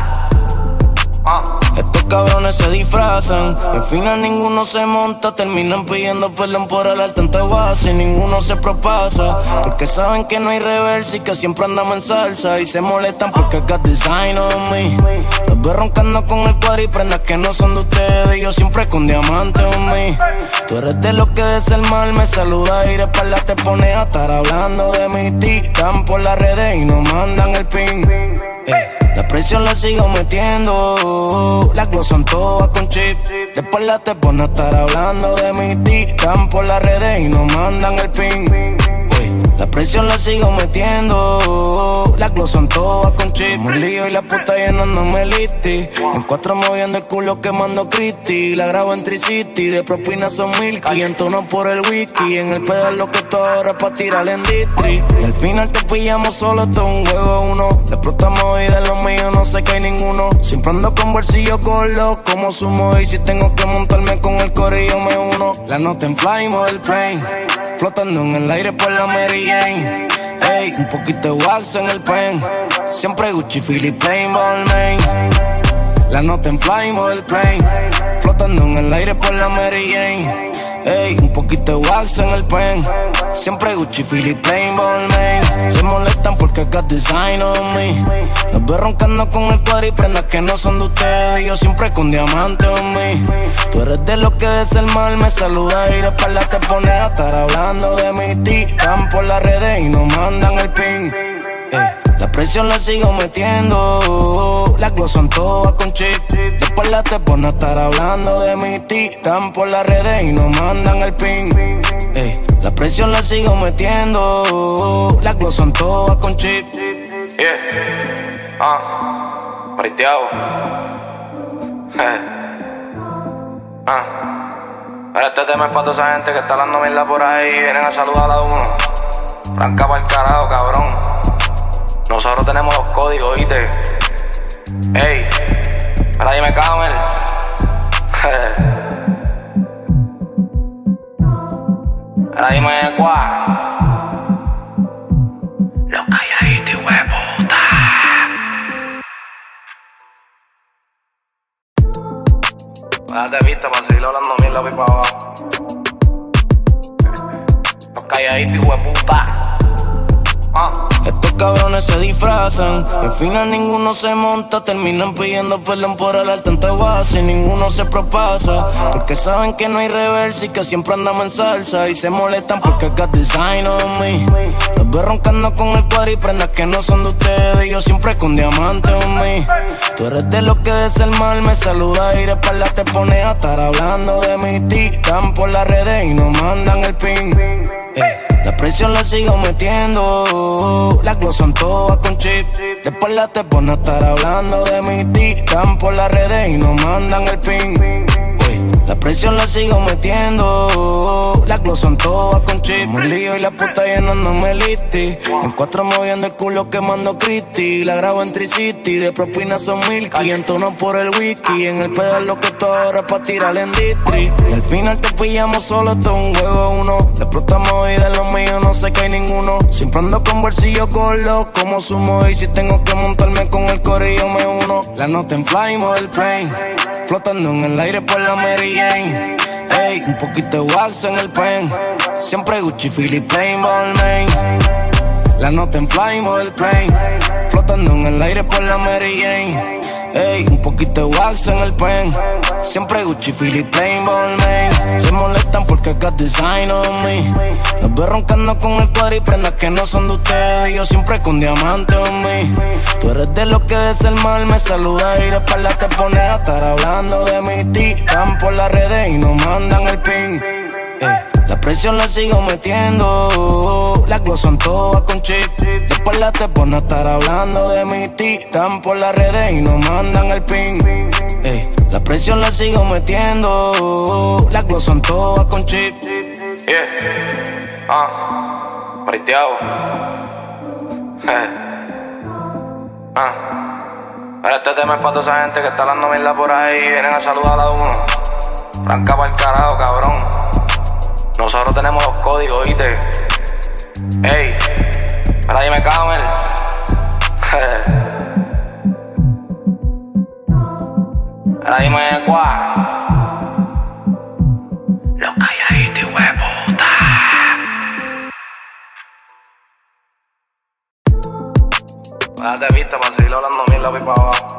A: Ah.
B: Estos cabrones se disfrazan, al final ninguno se monta, terminan pidiendo perdón por hablar tanta base y ninguno se propasa, porque saben que no hay reversa y que siempre andamos en salsa y se molestan porque got design on me. Los veo roncando con el cuadro y prendas que no son de ustedes y yo siempre con diamantes on me. Tú eres de los que de ser mal me saluda y de espalda te pones a estar hablando de mí. Tican por las redes y nos mandan el ping. eh. La presión la sigo metiendo, las gloss son todas con chip. Después la te pones a estar hablando de mí. Tiran por las redes y nos mandan el ping. La presión la sigo metiendo, las gloss son todas con chip. Un lío y la puta llenándome el listi. En cuatro moviendo el culo quemando Cristi. La grabo en Tricity, de propina son milky. En tono por el whisky, en el pedal lo que todo ahora pa' tirar en distri. Y al final te pillamos solo, esto es un juego uno. Le explotamos y de los míos no sé que hay ninguno. Siempre ando con bolsillo gordo como sumo. Y si tengo que montarme con el corillo me uno. La nota en fly, model plane, flotando en el aire por la Mary Jane. Ey, un poquito de wax en el pen. Siempre Gucci, Philip Plain, Balmain. La nota en fly, model plane, flotando en el aire por la Mary Jane. Ey, un poquito de wax en el pen. Siempre Gucci, Philip Plain, Balmain. Se molestan porque got design on me. Los veo roncando con el cuadro y prendas que no son de ustedes y yo siempre con diamantes on me. Tú eres de los que de ser mal me saluda y de espalda te pones a estar hablando de mí. Tiran por las redes y nos mandan el ping. Ey. La presión la sigo metiendo, las gloss son todas con chip. Después la te pones a estar hablando de mí. Tiran por las redes y nos mandan el ping. Ey. La presión la sigo metiendo, las gloss son todas con chip.
A: Yeah. Ah. Mariteado. Ah. Ahora este tema es para toda esa gente que está hablando mierda por ahí y vienen a saludar a uno. Franca pa'l carajo, cabrón. Nosotros tenemos los códigos, ¿viste? Ey, ahora dime, Camel. Ahora dime, cuá. Los calladitos, hueputa. Date vista para seguir hablando mierda por para abajo. Los calladitos, hueputa. Ah.
B: Estos cabrones se disfrazan, al final ninguno se monta, terminan pidiendo perdón por hablar tanta base y ninguno se propasa, porque saben que no hay reversa y que siempre andamos en salsa y se molestan porque got design on me. Los veo roncando con el cuadro y prendas que no son de ustedes y yo siempre con diamantes on me. Tú eres de los que de ser mal me saluda y de espalda te pones a estar hablando de mí. Tiran por las redes y nos mandan el ping. Ey. La presión la sigo metiendo, las gloss son todas con chip. Después la te pones a estar hablando de mí. Tiran por las redes y nos mandan el ping. La presión la sigo metiendo, las gloss son todas con chip. Un lío y la puta llenándome el listi. En cuatro moviendo el culo quemando Cristi. La grabo en Tricity, de propina son milky. En tono por el whisky, en el pedal lo que todo ahora pa' tirar en distri. Y al final te pillamos solo, esto es un juego uno. Le explotamos y de los míos no sé que hay ninguno. Siempre ando con bolsillo gordo como sumo. Y si tengo que montarme con el corillo me uno. La nota en fly, model plane, flotando en el aire por la Mary Jane. Ey, un poquito de wax en el pen. Siempre Gucci, Philip Plain, Balmain. La nota en fly, model plane, flotando en el aire por la Mary Jane. Ey, un poquito de wax en el pen. Siempre Gucci, Philip Plain, Balmain. Se molestan porque got design on me. Los veo roncando con el cuadro y prendas que no son de ustedes y yo siempre con diamantes on me. Tú eres de los que de ser mal me saluda y de espalda te pones a estar hablando de mí. Tiran por las redes y nos mandan el ping. Ey. La presión la sigo metiendo. Las glow son todas con chip. Después la te pones a estar hablando de mí. Tiran por las redes y nos mandan el ping. Ey, la presión la sigo metiendo. Las glow son todas con chip.
A: Yeah. Ah, Priteado. Ah. Este tema es para toda esa gente que está dando mierda por ahí. Vienen a saludar a uno. Franca pa'l carajo, cabrón. Nosotros tenemos los códigos, ¿viste? Ey, ahora dime, Camel. Ahora dime, cuá. Los calladitos, hueputa. Date vista para seguir hablando mierda por para abajo.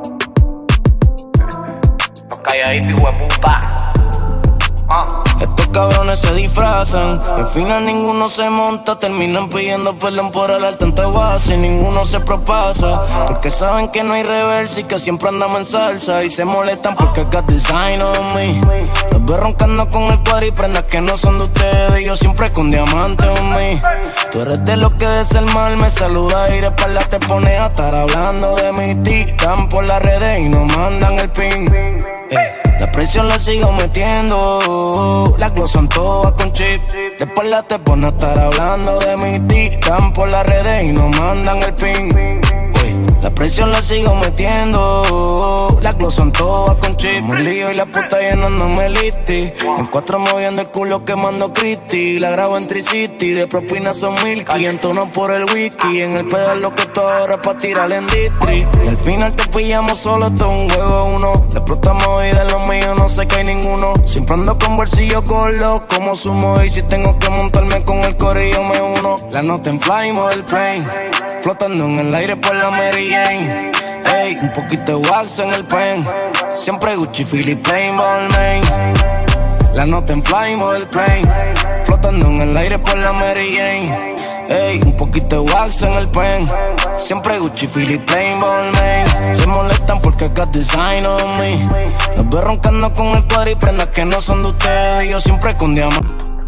A: Los calladitos, hueputa. Ah.
B: Estos cabrones se disfrazan, al final ninguno se monta. Terminan pidiendo perdón por hablar tanta base y ninguno se propasa. Porque saben que no hay reversa y que siempre andamos en salsa. Y se molestan porque I got design on me. Los veo roncando con el cuadro y prendas que no son de ustedes. Y yo siempre con diamantes en mí. Tú eres de los que de ser mal me saluda y de espalda te pones a estar hablando de mí. Tiran por las redes y nos mandan el ping. Ey, la presión la sigo metiendo. Las glow son todas con chip. Después la te pones a estar hablando de mí. Tiran por las redes y nos mandan el ping. Ey, la presión la sigo metiendo. Las glow son todas con chip. Un lío y la puta llenándome el listi. En cuatro moviendo el culo quemando Cristi. La grabo en Tricity. De propina son milky. En tono por el whisky. En el pedal lo que todo ahora pa' tirar en distri. Y al final te pillamos solo, esto es un juego uno. Le explotamos y de los míos no sé que hay ninguno. Siempre ando con bolsillo gordos como sumo. Y si tengo que montarme con el corillo me uno. La nota en fly, model plane. Flotando en el aire por la Mary Jane. Ey, un poquito de wax en el pen. Siempre Gucci, Philly, plain Balmain. La nota en fly, model plane. Flotando en el aire por la Mary Jane. Ey, un poquito de wax en el pen. Siempre Gucci, Philly, plain Balmain. Se molestan porque I got design on me. Los veo roncando con el cuadro y prendas que no son de ustedes. Y yo siempre con diamantes.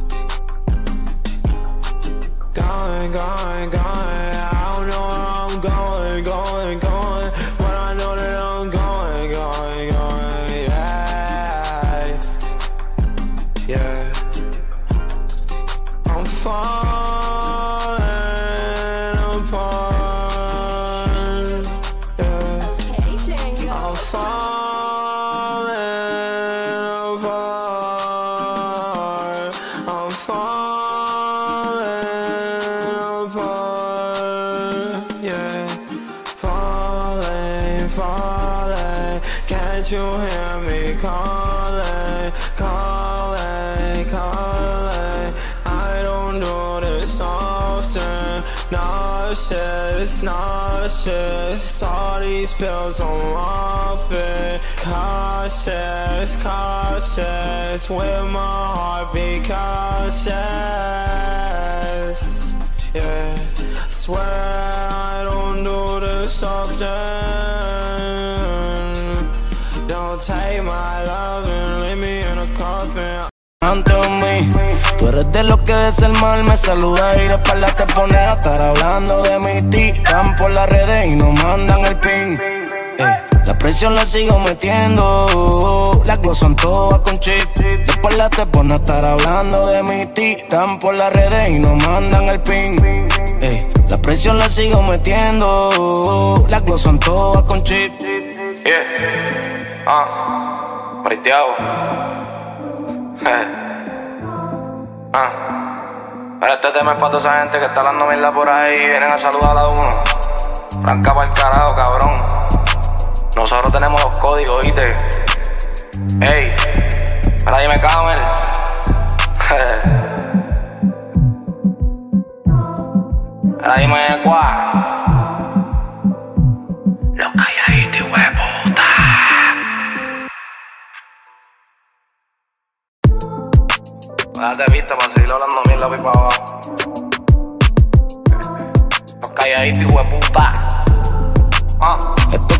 C: Going, going, going. I don't know where I'm going, going, going. But I know that I'm going, going, going. Yeah, yeah. I'm falling apart. Yeah. I'm falling apart. I'm falling apart. Yeah. Falling, falling. Can't you hear me calling, calling, calling? I don't do this often. Nauseous, nauseous. All these pills I'm off it. Cautious, cautious. With my heart be cautious. Yeah, I swear I don't do this often. Don't take my love and leave me in a coffin.
B: Ante mí, tú eres de los que de ser mal me saluda y de espalda te pones a estar hablando de mí. Tiran por las redes y nos mandan el ping. Ey, la presión la sigo metiendo. Las glow son todas con chip. Después la te pones a estar hablando de mí. Tiran por las redes y nos mandan el ping. Ey, la presión la sigo metiendo. Las glow son todas con chip.
A: Yeah. Ah, Priteado. Ah. Este tema es para toda esa gente que está dando mierda por ahí. Vienen a saludar a uno. Franca pa'l carajo, cabrón. Nosotros tenemos los códigos, ¿viste? Ey, ahora dime, Camel. Ahora dime, cuá. Los calladitos, hueputa. Date vista para seguir hablando mierda por para abajo. Los calladitos, hueputa. Ah.
B: Estos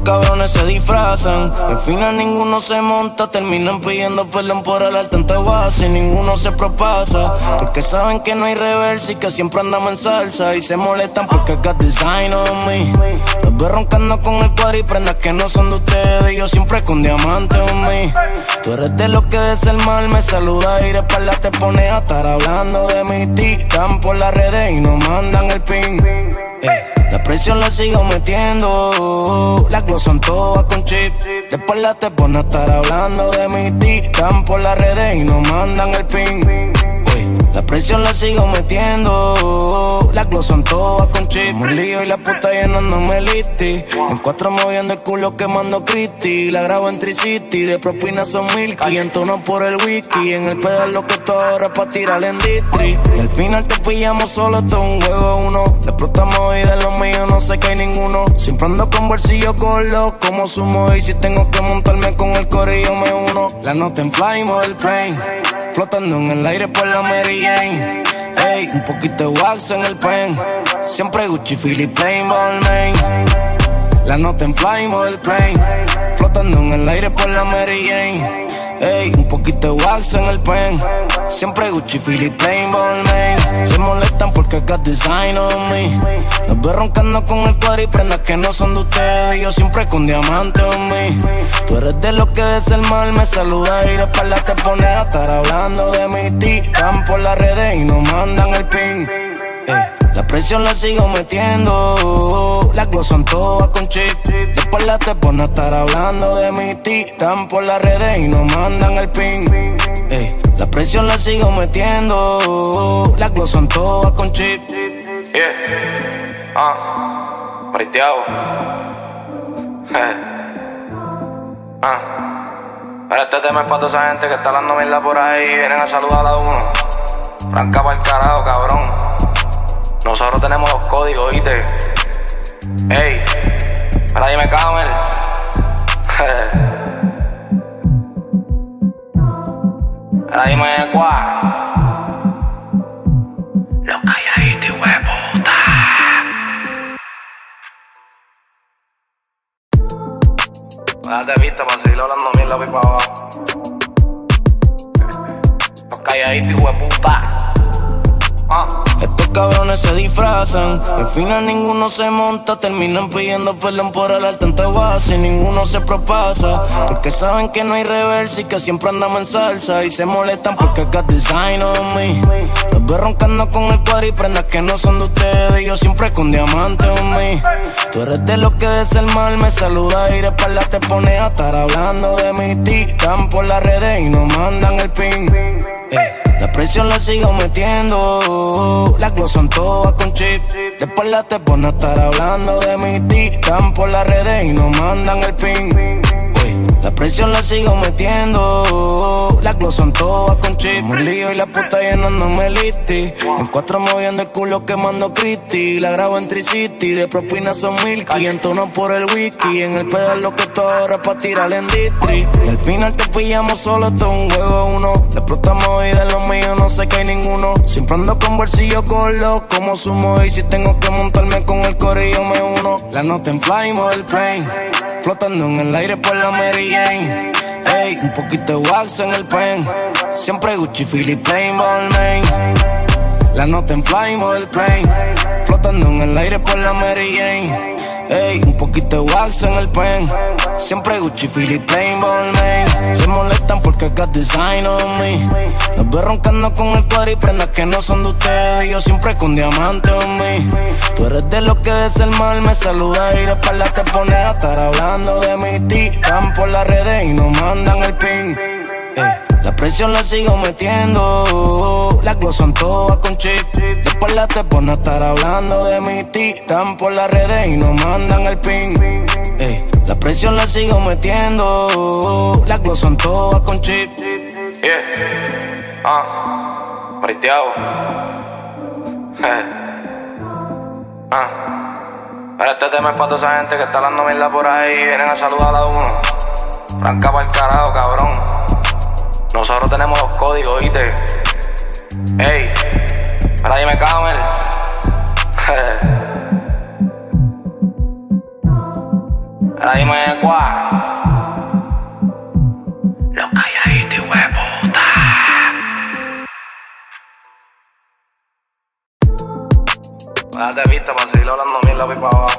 B: cabrones se disfrazan, al final ninguno se monta, terminan pidiendo perdón por hablar tanta base, ninguno se propasa, porque saben que no hay reversa y que siempre andamos en salsa, y se molestan porque I got design on me. Los veo roncando con el cuadro y prendas que no son de ustedes, y yo siempre con diamantes on me. Tú eres de los que de ser mal me saluda y de espalda te pones a estar hablando de mí. Tiran por las redes y no mandan el ping. Ey. La presión la sigo metiendo, las gloss son todas con chip. De espalda te pones a estar hablando de mí. Tiran por las redes y no mandan el ping. La presión la sigo metiendo, las gloss son todas con chip. Un lío y la puta llenándome el listi. En cuatro moviendo el culo quemando Cristi. La grabo en Tri-City, de propina son milky. En tono por el whisky, en el pedal lo que todo ahora pa' tirar en distri. Y al final te pillamos solo, todo un juego uno. Le explotamos y de los míos no sé que hay ninguno. Siempre ando con bolsillo gordos como sumo. Y si tengo que montarme con el corillo me uno. La nota en fly, model plane, flotando en el aire por la Mary Jane. Ey, un poquito de wax en el pen. Siempre Gucci, Philly, plain ball, man. La nota en fly, model plane, flotando en el aire por la Mary Jane. Ey, un poquito de wax en el pen. Siempre Gucci, Philly, plain ball, man. Se molestan porque I got design on me. Los veo roncando con el cuadro y prendas que no son de ustedes, y yo siempre con diamantes on me. Tú eres de los que de ser mal me saluda y de espalda te pones a estar hablando de mí. Tiran por las redes y no mandan el ping. Ey. La presión la sigo metiendo, las gloss son todas con chip. De espalda te pones a estar hablando de mí. Tiran por las redes y no mandan el ping. Ey. La presión la sigo metiendo, las gloss son todas con chip.
A: Yeah, ah, preteado. Ah, pero este tema es para toda esa gente que está hablando mierda por ahí y vienen a saludar a uno. Franca pa'l carajo, cabrón. Nosotros tenemos los códigos, ¿viste? Ey, ahora dime Camel. Ahora dime cuá. Los calladitos, hueputa. Date vista para seguir hablando mierda por para abajo. Los calladitos, hueputa. Ah.
B: Estos cabrones se disfrazan, al final ninguno se monta, terminan pidiendo perdón por hablar tanta base, ninguno se propasa, porque saben que no hay reversa y que siempre andamos en salsa, y se molestan porque I got design on me. Los veo roncando con el cuadro y prendas que no son de ustedes, y yo siempre con diamantes on me. Tú eres de los que de ser mal me saluda y de espalda te pones a estar hablando de mí. Tiran por las redes y no mandan el ping. Ey. La presión la sigo metiendo, las gloss son todas con chip. De espalda te pones a estar hablando de mí. Tiran por las redes y no mandan el ping. Uy. La presión la sigo metiendo, las gloss son todas con chip. Un lío y la puta llenándome el listi. En cuatro moviendo el culo quemando Cristi. La grabo en Tri-City, de propina son milky. En tono por el whisky, en el pedal lo que todo ahora pa' tirar en distri. Y al final te pillamos solo, todo un juego uno. Le explotamos y de los míos no sé que hay ninguno. Siempre ando con bolsillo gordos como sumo. Y si tengo que montarme con el corillo me uno. La nota en fly, model plane, flotando en el aire por la Mary Jane. Ey, un poquito de wax en el pen. Siempre Gucci, Philly, plain ball, man. La nota en fly, model plane, flotando en el aire por la Mary Jane. Ey, un poquito de wax en el pen. Siempre Gucci, Philly, plain ball, man. Se molestan porque I got design on me. Los veo roncando con el cuadro y prendas que no son de ustedes, y yo siempre con diamantes on me. Tú eres de los que de ser mal me saluda y de espalda te pones a estar hablando de mí. Tiran por las redes y no mandan el ping. Ey. La presión la sigo metiendo, las gloss son todas con chip. De espalda te pones a estar hablando de mí. Tiran por las redes y no mandan el ping. Ey. La presión la sigo metiendo, las gloss son todas con chip.
A: Yeah, ah, preteado. Ah, pero este tema es para toda esa gente que está hablando mierda por ahí y vienen a saludar a uno. Franca pa'l carajo, cabrón. Nosotros tenemos los códigos, ¿viste? Ey, ahora dime Camel. Ahora dime cuál. Los calladitos, hueputa. Date vista para seguir hablando mierda para abajo.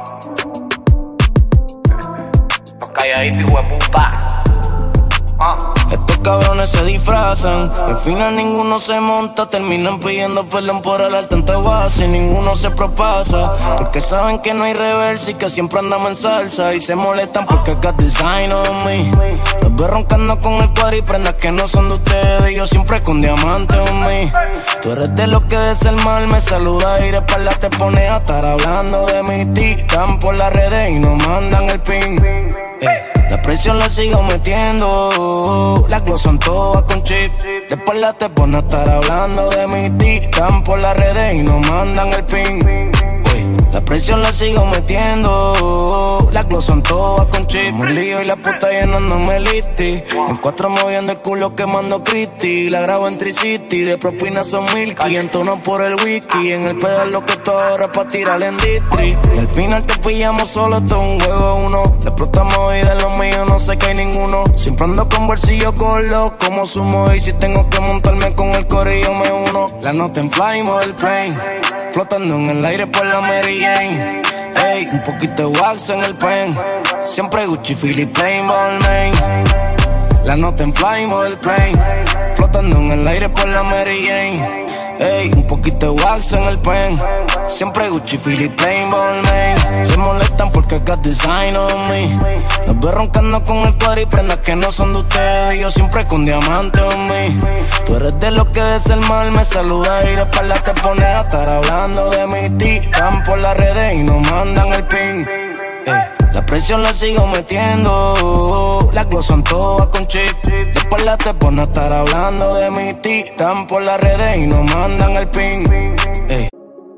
A: Los calladitos, hueputa. Ah.
B: Estos cabrones se disfrazan, al final ninguno se monta, terminan pidiendo perdón por hablar tanta base y ninguno se propasa, porque saben que no hay reversa y que siempre andamos en salsa y se molestan porque got design on me. Los veo roncando con el cuadro y prendas que no son de ustedes y yo siempre con diamantes on me. Tú eres de los que de ser mal me saluda y de espalda te pones a estar hablando de mí. Tiran por las redes y no mandan el ping. Ey. La presión la sigo metiendo, las gloss son todas con chip. Después la te pones a estar hablando de mí. Tiran por las redes y no mandan el ping. Uy, la presión la sigo metiendo, las gloss son todas con chip. Un lío y la puta llenándome listi. En cuatro moviendo el culo quemando Cristi. La grabo en Tricity, de propina son milky. En tono por el whisky, en el pedal lo que todo ahora pa' tirar en distri. Y al final te pillamos solo, todo un juego uno. Le explotamos y de los míos no sé que hay ninguno. Siempre ando con bolsillo gordo como sumo. Y si tengo que montarme con el corillo me uno. La nota en fly, model plane, flotando en el aire por la Mary Jane. Ey, un poquito de wax en el pen. Siempre Gucci, Philip Plain, Balmain. La nota en fly, model plane, flotando en el aire por la Mary Jane. Ey, un poquito de wax en el pen. Siempre Gucci, Philip Plain, Balmain. Se molestan porque got design on me. Los veo roncando con el cuadro y prendas que no son de ustedes. Yo siempre con diamantes on me. Tú eres de los que de ser mal me saluda y de espalda te pones a estar hablando de mí. Tiran por las redes y no mandan el ping. Ey. La presión la sigo metiendo, las gloss son todas con chip. Después la te pones a estar hablando de mí. Tiran por las redes y no mandan el ping. Ey.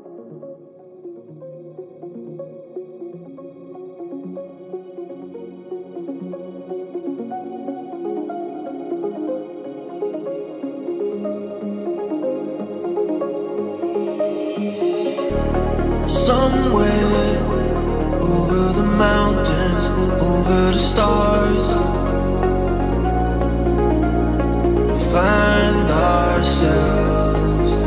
C: Somewhere over the mountains, over the stars, we'll find ourselves.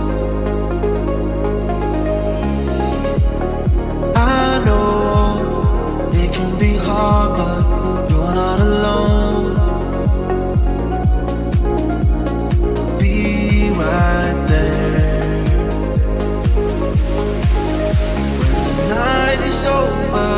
C: I know it can be hard, but you're not alone. Be right there. Night is over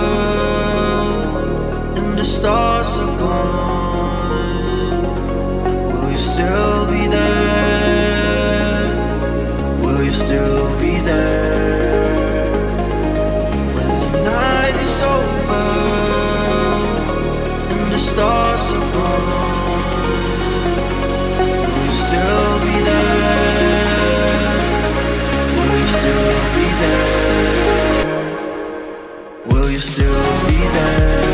C: and the stars are gone. Will you still be there? Will you still be there? When the night is over and the stars are gone, will you still be there? Will you still be there? Will you still be there?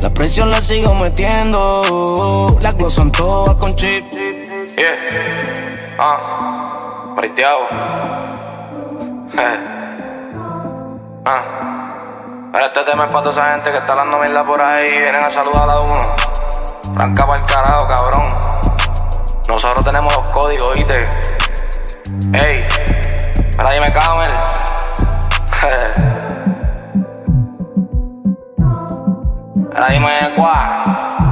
B: la presión la sigo metiendo. Las glow son todas con chip.
A: Yeah. Ah. Breiteado. Ah. Pero este tema es para toda esa gente que está dando mierda por ahí y vienen a saludar a uno. Arranca pa'l carajo, cabrón. Nosotros tenemos los códigos, ¿viste? Ey, ahora dime, Camel. Ahora dime, cuá.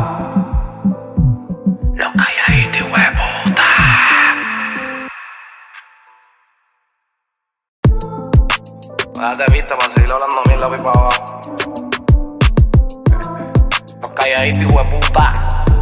A: Los calladitos, hueputa. Date vista para seguir hablando mierda para abajo. Los calladitos, hueputa.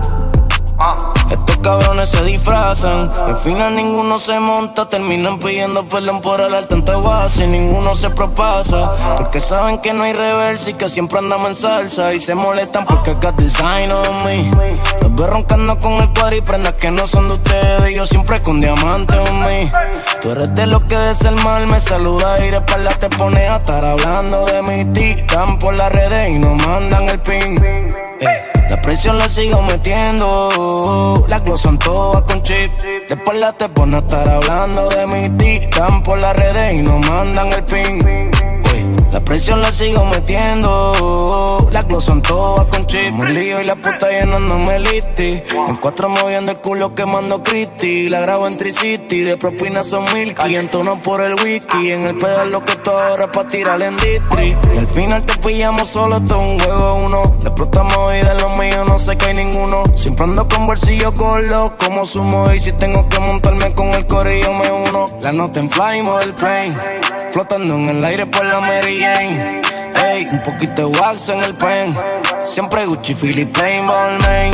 A: Ah.
B: Estos cabrones se disfrazan, al final ninguno se monta, terminan pidiendo perdón por hablar tanto base, ninguno se propasa, porque saben que no hay reversa y que siempre andamos en salsa, y se molestan porque got design on me. Los veo roncando con el cuadro y prendas que no son de ustedes, y yo siempre con diamantes on me. Tú eres de los que de el mal me saluda y de espalda te pones a estar hablando de mi titan por las redes y no mandan el ping. Eh. La presión la sigo metiendo, las glow son todas con chip. Después la te pones a estar hablando de mi titan por las redes y no mandan el ping. La presión la sigo metiendo, las glow son todas con chip. Un lío y la puta llenándome listi. En cuatro moviendo el culo quemando Cristi. La grabo en Tricity, de propina son milky. En tono por el whisky, en el pedal lo que tú ahora pa' tirar en distri. Y al final te pillamos solo, esto es un juego uno. Le explotamos y de los míos no sé que hay ninguno. Siempre ando con bolsillo corto como sumo. Y si tengo que montarme con el corillo me uno. La nota en fly, model plane, flotando en el aire por la Mary Jane. Ey, un poquito de wax en el pen. Siempre Gucci, Philip Plain, Balmain.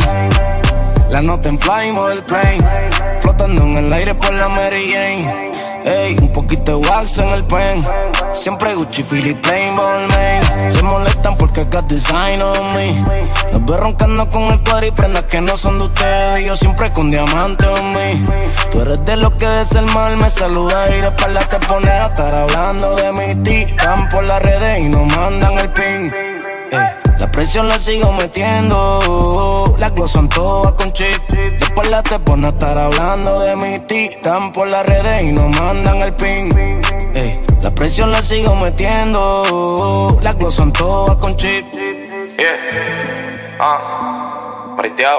B: La nota en fly, model plane, flotando en el aire por la Mary Jane. Ey, un poquito de wax en el pen. Siempre Gucci, Philip Plain, Balmain. Se molestan porque got design on me. Los veo roncando con el cuadro y prendas que no son de ustedes, y yo siempre con diamantes on me. Tú eres de los que de ser mal me saluda y de espalda te pones a estar hablando de mi titan por las redes y no mandan el ping. Ey. La presión la sigo metiendo, las glow son todas con chip. Después la te pones a estar hablando de mi titan por las redes y no mandan el ping. Ey. La presión la sigo metiendo, las glow son todas con chip.
A: Yeah. Ah. Breiteado.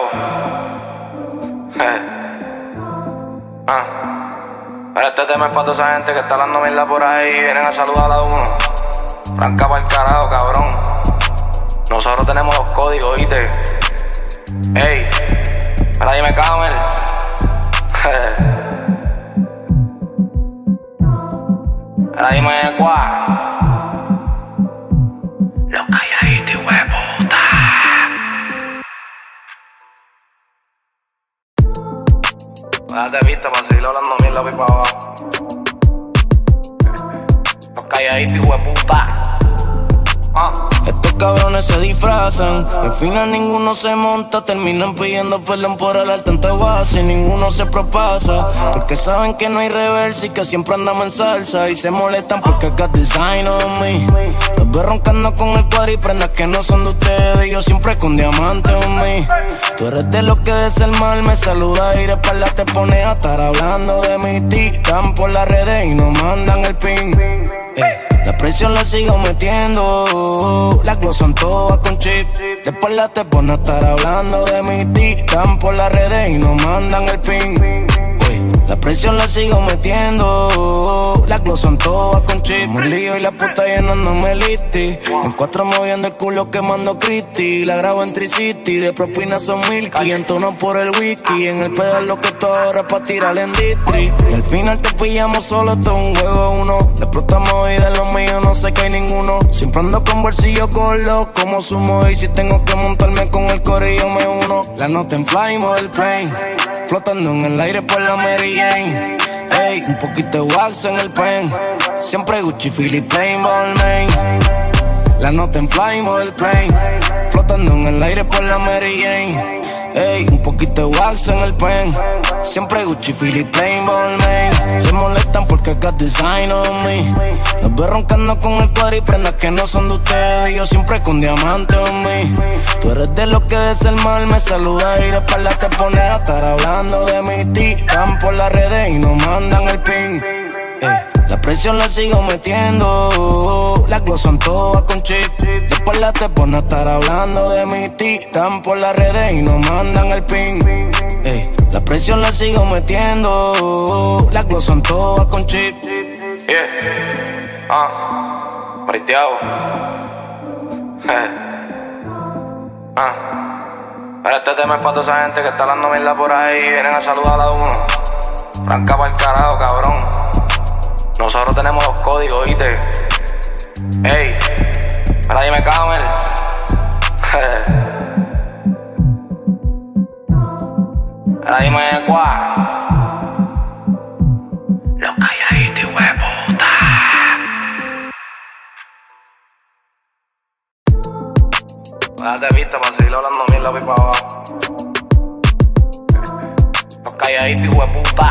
A: Ah. Pero este tema es para toda esa gente que está dando mierda por ahí y vienen a saludar a uno. Arranca pa'l carajo, cabrón. Nosotros tenemos los códigos, ¿viste? Ey, ahora dime, Camel. Ahora dime, cuá. Los calladitos, hueputa. Date vista para seguir hablando mierda para abajo. Los calladitos, hueputa. Ah.
B: Estos cabrones se disfrazan, al final ninguno se monta, terminan pidiendo perdón por hablar tanto base, ninguno se propasa, porque saben que no hay reversa y que siempre andamos en salsa, y se molestan porque got design on me. Los veo roncando con el cuadro y prendas que no son de ustedes, y yo siempre con diamantes on me. Tú eres de los que de ser mal me saluda y de espalda te pones a estar hablando de mi titan por las redes y no mandan el ping. Ey. La presión la sigo metiendo, las glow son todas con chip. Después la te pones a estar hablando de mi titan por las redes y no mandan el ping. Uy. La presión la sigo metiendo, las glow son todas con chip. Un lío y la puta llenándome listi. En cuatro moviendo el culo quemando Cristi. La grabo en Tricity, de propina son milky. En tono por el whisky, en el pedal lo que tú ahora pa' tirar en distri. Y al final te pillamos solo, esto es un juego uno. Le explotamos y de los míos no sé que hay ninguno. Siempre ando con bolsillo corto como sumo. Y si tengo que montarme con el corillo me uno. La nota en fly, model plane, flotando en el aire por la Mary Jane. Ey, un poquito de wax en el pen. Siempre Gucci, Philip Plain, Balmain. La nota en fly, model plane, flotando en el aire por la Mary Jane. Ey, un poquito de wax en el pen. Siempre Gucci, Philip Plain, Balmain. Se molestan porque got design on me. Los veo roncando con el cuadro y prendas que no son de ustedes. Yo siempre con diamantes on me. Tú eres de los que de ser mal me saluda y de espalda te pones a estar hablando de mí. Tiran por las redes y no mandan el ping. Ey, la presión la sigo metiendo. Las gloss son todas con chip. Después la te pones a estar hablando de mí. Tiran por las redes y no mandan el ping. Ey, la presión la sigo metiendo. Las gloss son todas con chip.
A: Yeah. Ah, Priteado. Ah. Pero este tema es para toda esa gente que está dando mierda por ahí y vienen a saludar a uno. Franca pa'l carajo, cabrón. Nosotros tenemos los códigos, ¿viste? Ey, ahora dime, Camel. Ahora dime, cuá. Los calladitos, hueputa. Date vista para seguir hablando mierda para abajo. Los calladitos, hueputa.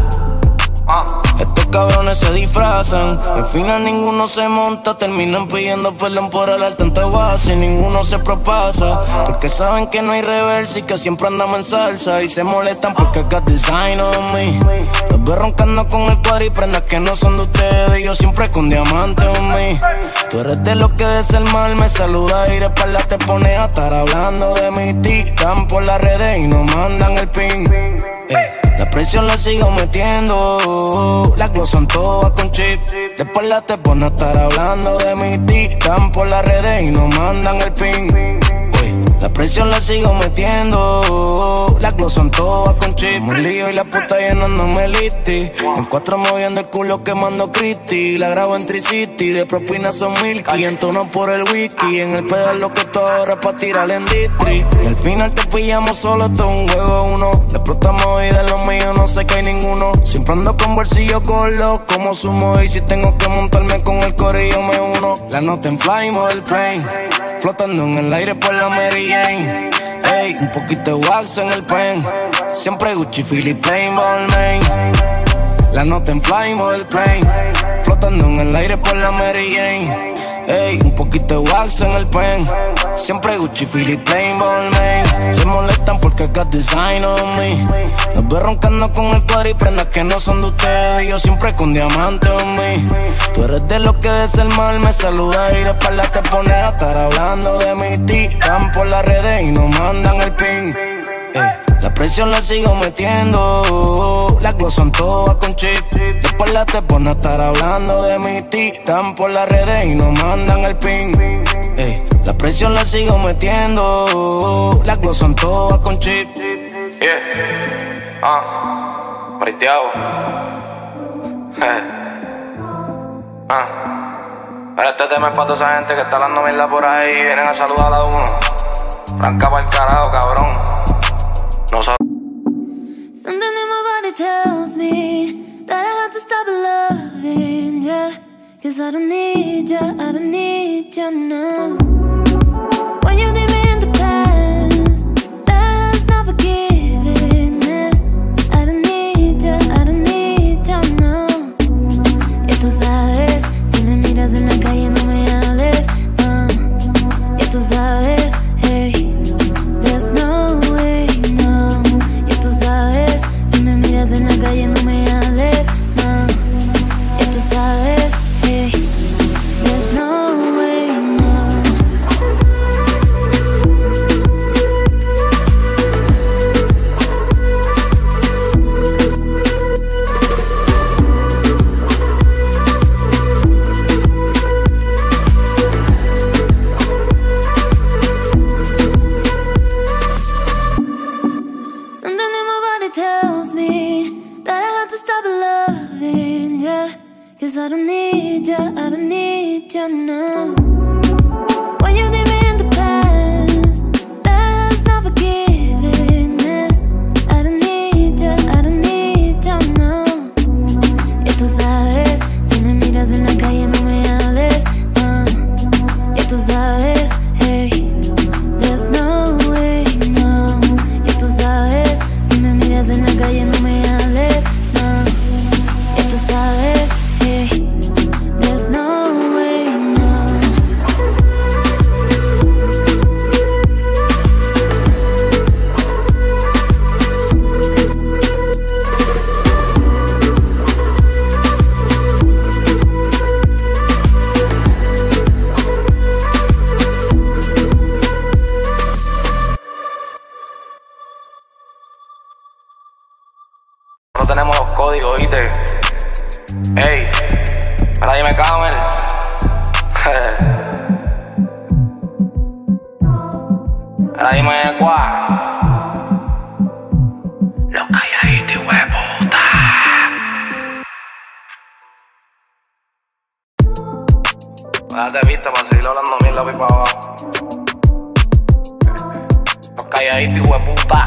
A: Ah.
B: Estos cabrones se disfrazan, al final ninguno se monta. Terminan pidiendo perdón por hablar tanta base y ninguno se propasa. Porque saben que no hay reversa y que siempre andamos en salsa. Y se molestan porque got design on me. Los veo roncando con el cuadro y prendas que no son de ustedes. Y yo siempre con diamantes on me. Tú eres de los que de ser mal me saluda y de espalda te pones a estar hablando de mí. Tiran por las redes y no mandan el ping. Ey, la presión la sigo metiendo. Las gloss son todas con chip. Después la te pones a estar hablando de mí. Tiran por las redes y no mandan el ping. Ey, la presión la sigo metiendo. Las gloss son todas con chip. Me lío y la puta llenándome listi. En cuatro moviendo el culo quemando Cristi. La grabo en Tricity. De propina son milky. En tono por el whisky. En el pedal lo que tú ahora pa' tirar en distri. Y al final te pillamos solo, esto es un juego uno. Le explotamos y de los míos no sé que hay ninguno. Siempre ando con bolsillo gordo como sumo. Y si tengo que montarme con el corillo me uno. La nota en fly, model plane. Flotando en el aire por la Mary Jane. Ey, un poquito de wax en el pen. Siempre Gucci, Philip Plain, Balmain. La nota en fly, model plane. Flotando en el aire por la Mary Jane. Ey, un poquito de wax en el pen. Siempre Gucci, Philip Plain, Balmain. Se molestan porque got design on me. Los veo roncando con el cuadro y prendas que no son de ustedes. Y yo siempre con diamantes on me. Tú eres de los que de ser mal me saluda y de espalda te pones a estar hablando de mí. Tiran por las redes y no mandan el ping. Ey, la presión la sigo metiendo. Las gloss son todas con chip. Después la te pones a estar hablando de mí. Tiran por las redes y no mandan el ping. Ey, la presión la sigo metiendo. Las gloss son todas con chip.
A: Yeah. Ah, Priteado. Ah. Pero este tema es para toda esa gente que está dando mierda por ahí y vienen a saludar a uno. Franca pa'l carajo, cabrón. Nosotros.
D: Something in my body tells me that I have to stop loving ya. Cause I don't need ya, I don't need ya now. When you leave me in the past, that's not forgiveness. I don't need ya, I don't need ya now. Ya tú sabes, si me miras en la calle no me hables, no. Ya tú sabes, hey. En la calle no me hables, no. Ya tú sabes, hey. There's no way, no.
A: códigos, ¿viste? Ey, ahora dime Camel. Ahora dime cuá. Los calladitos, hueputa. Date vista para seguir hablando mierda voy para abajo. Los calladitos, hueputa.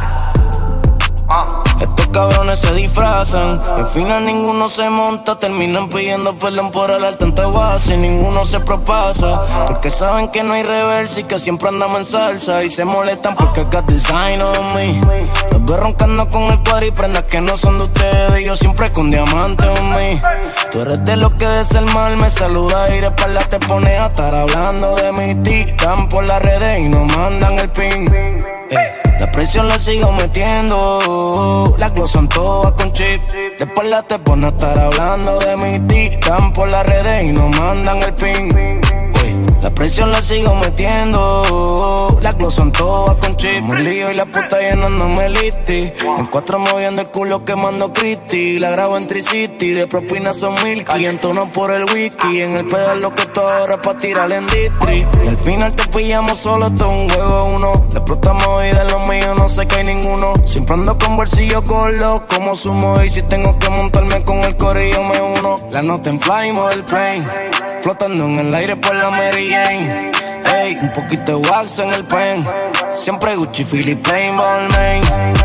A: Ah.
B: Estos cabrones se disfrazan, al final ninguno se monta, terminan pidiendo perdón por hablar tanta base y ninguno se propasa, porque saben que no hay reversa y que siempre andamos en salsa y se molestan porque I got design on me. Los veo roncando con el cuadro y prendas que no son de ustedes y yo siempre con diamantes en mí. Tú eres de los que de ser mal me saluda y de espalda te pones a estar hablando de mí. Tiran por las redes y no mandan el ping. Ey. La presión la sigo metiendo, las glow son todas con chip. Después la te pones a estar hablando de mí. Tiran por las redes y no mandan el ping. La presión la sigo metiendo, las glow son todas con chip. Un lío y la puta llenándome listi. En cuatro moviendo el culo quemando Cristi. La grabo en Tricity, de propina son milky. En tono por el whisky, en el pedal lo que todo ahora pa' tirar en distri. Y al final te pillamos solo, todo un juego uno. Le explotamos y de los míos no sé que hay ninguno. Siempre ando con bolsillo gordo como sumo. Y si tengo que montarme con el corillo me uno. La nota en fly, model plane, flotando en el aire por la Mary Jane. Ey, un poquito de wax en el pen. Siempre Gucci, Philip Plain, Balmain.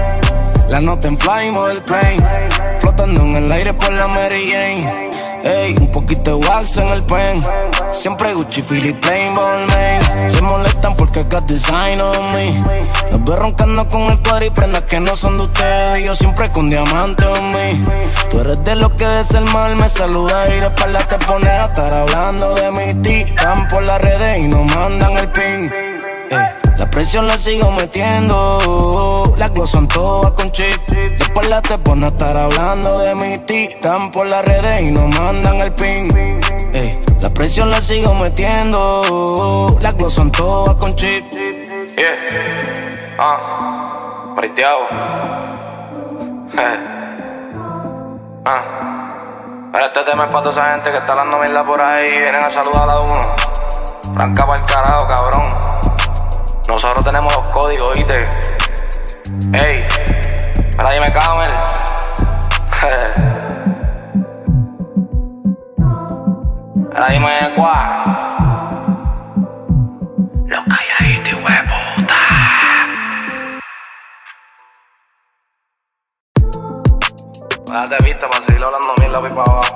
B: La nota en fly, model plane, flotando en el aire por la Mary Jane. Ey, un poquito de wax en el pen. Siempre Gucci, Philip Plain, Balmain. Se molestan porque I got design on me. Los veo roncando con el cuadro y prendas que no son de ustedes y yo siempre con diamantes en mí. Tú eres de los que de ser mal me saluda y de espalda te pones a estar hablando de mí. Tiran por las redes y no mandan el ping. Ey. La presión la sigo metiendo, las glow son todas con chip. Después la te pones a estar hablando de mí. Tiran por las redes y no mandan el ping. Ey. La presión la sigo metiendo, las glow son todas con chip.
A: Yeah. Ah. Priteado. Ah. Pero este tema es para toda esa gente que está hablando mierda por ahí y vienen a saludar a uno. Franca pa'l carajo, cabrón. Nosotros tenemos los códigos, ¿viste? Ey, ahora dime Camel. Ahora dime cuá. Los calladitos, hueputa. Date vista para seguir hablando mierda voy para abajo.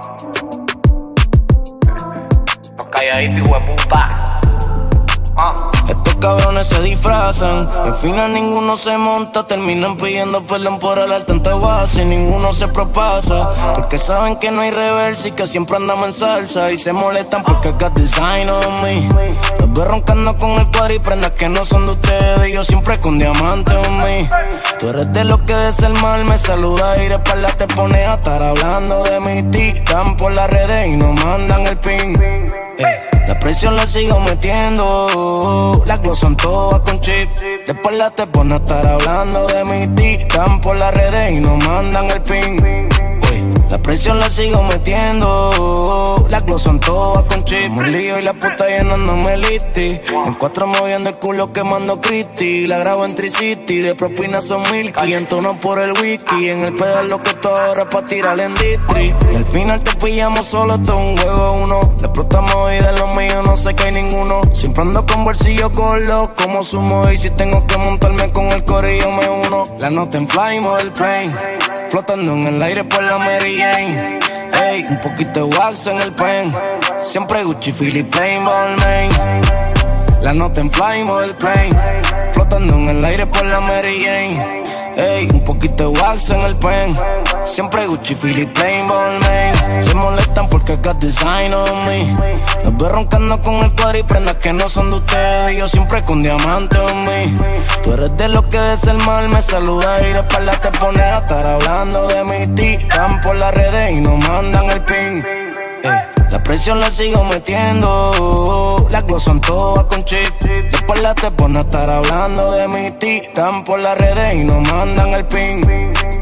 A: Los calladitos, hueputa. Ah.
B: Estos cabrones se disfrazan, al final ninguno se monta, terminan pidiendo perdón por hablar tanta base y ninguno se propasa, porque saben que no hay reversa y que siempre andamos en salsa y se molestan porque I got design on me. Los veo roncando con el cuadro y prendas que no son de ustedes y yo siempre con diamantes en mí. Tú eres de los que de ser mal me saluda y de espalda te pones a estar hablando de mí. Tiran por las redes y no mandan el ping. Ey. La presión la sigo metiendo, las glow son todas con chip. Después la te pones a estar hablando de mí. Tiran por las redes y no mandan el ping. Uy. La presión la sigo metiendo, las glow son todas con chip. Un lío y la puta llenándome listi. En cuatro moviendo el culo quemando Cristi. La grabo en Tricity, de propina son milky. En tono por el whisky, en el pedal lo que todo ahora pa' tirar en distri. Y al final te pillamos solo, todo un juego uno. Le explotamos y de los míos no sé que hay ninguno. Siempre ando con bolsillo gordo como sumo. Y si tengo que montarme con el corillo me uno. La nota en fly, model plane, flotando en el aire por la Mary Jane. Ey, un poquito de wax en el pen. Siempre Gucci, Philip Plain, Balmain. La nota en fly, model plane, flotando en el aire por la Mary Jane. Ey, un poquito de wax en el pen. Siempre Gucci, Philip Plain, Balmain. Se molestan porque I got design on me. Los veo roncando con el cuadro y prendas que no son de ustedes y yo siempre con diamantes en mí. Tú eres de los que de ser mal me saluda y de espalda te pones a estar hablando de mí. Tiran por las redes y no mandan el ping. Ey. La presión la sigo metiendo, las glow son todas con chip. Después la te pones a estar hablando de mí. Tiran por las redes y no mandan el ping. Ey.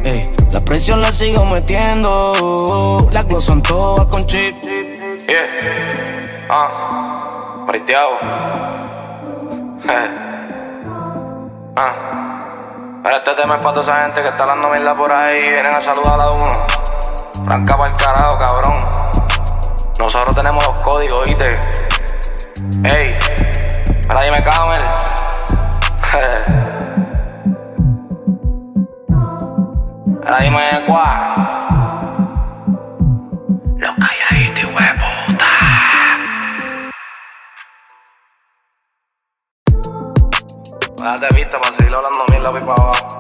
B: La presión la sigo metiendo. Las glow son todas con chip.
A: Yeah. Ah. Breiteado. Ah. Pero este tema es para toda esa gente que está hablando mierda por ahí y vienen a saludar a uno. Franca pa'l carajo, cabrón. Nosotros tenemos los códigos, ¿viste? Ey, ahora dime Camel. Ahora dime cuá. Los calladitos, hueputa. Date vista para seguir hablando mierda voy para abajo.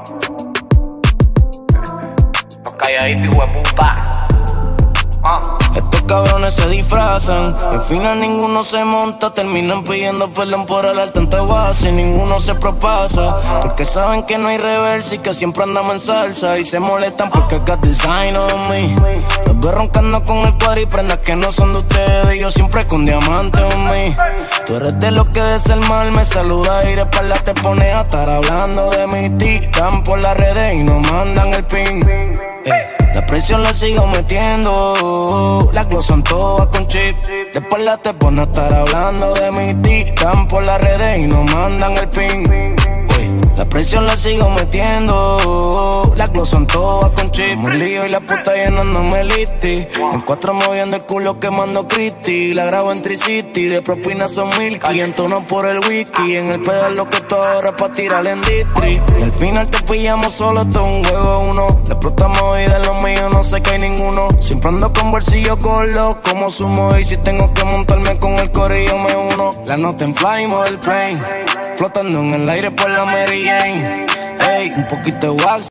A: Los calladitos, hueputa. Ah.
B: Estos cabrones se disfrazan, al final ninguno se monta. Terminan pidiendo perdón por hablar tanta base y ninguno se propasa. Porque saben que no hay reversa y que siempre andamos en salsa. Y se molestan porque got design on me. Los veo roncando con el cuadro y prendas que no son de ustedes. Y yo siempre con diamantes on me. Tú eres de los que de ser mal me saluda y de espalda te pones a estar hablando de mi titan por las redes y no mandan el ping. Ey. La presión la sigo metiendo. Las glow son todas con chip. Después la te pones a estar hablando de mi titan por las redes y no mandan el ping. La presión la sigo metiendo. Las glow son todas con chip. Un lío y la puta llenándome el listi. En cuatro moviendo el culo quemando Cristi. La grabo en Tricity. De propina son milky. En tono por el whisky. En el pedal lo que todo ahora pa' tirar en distri. Y al final te pillamos solo, todo un juego uno. Le explotamos y de los míos no sé que hay ninguno. Siempre ando con bolsillo gordo como sumo. Y si tengo que montarme con el corillo me uno. La nota en fly, model plane. Flotando en el aire por la Mary Jane. Ey, un poquito de wax.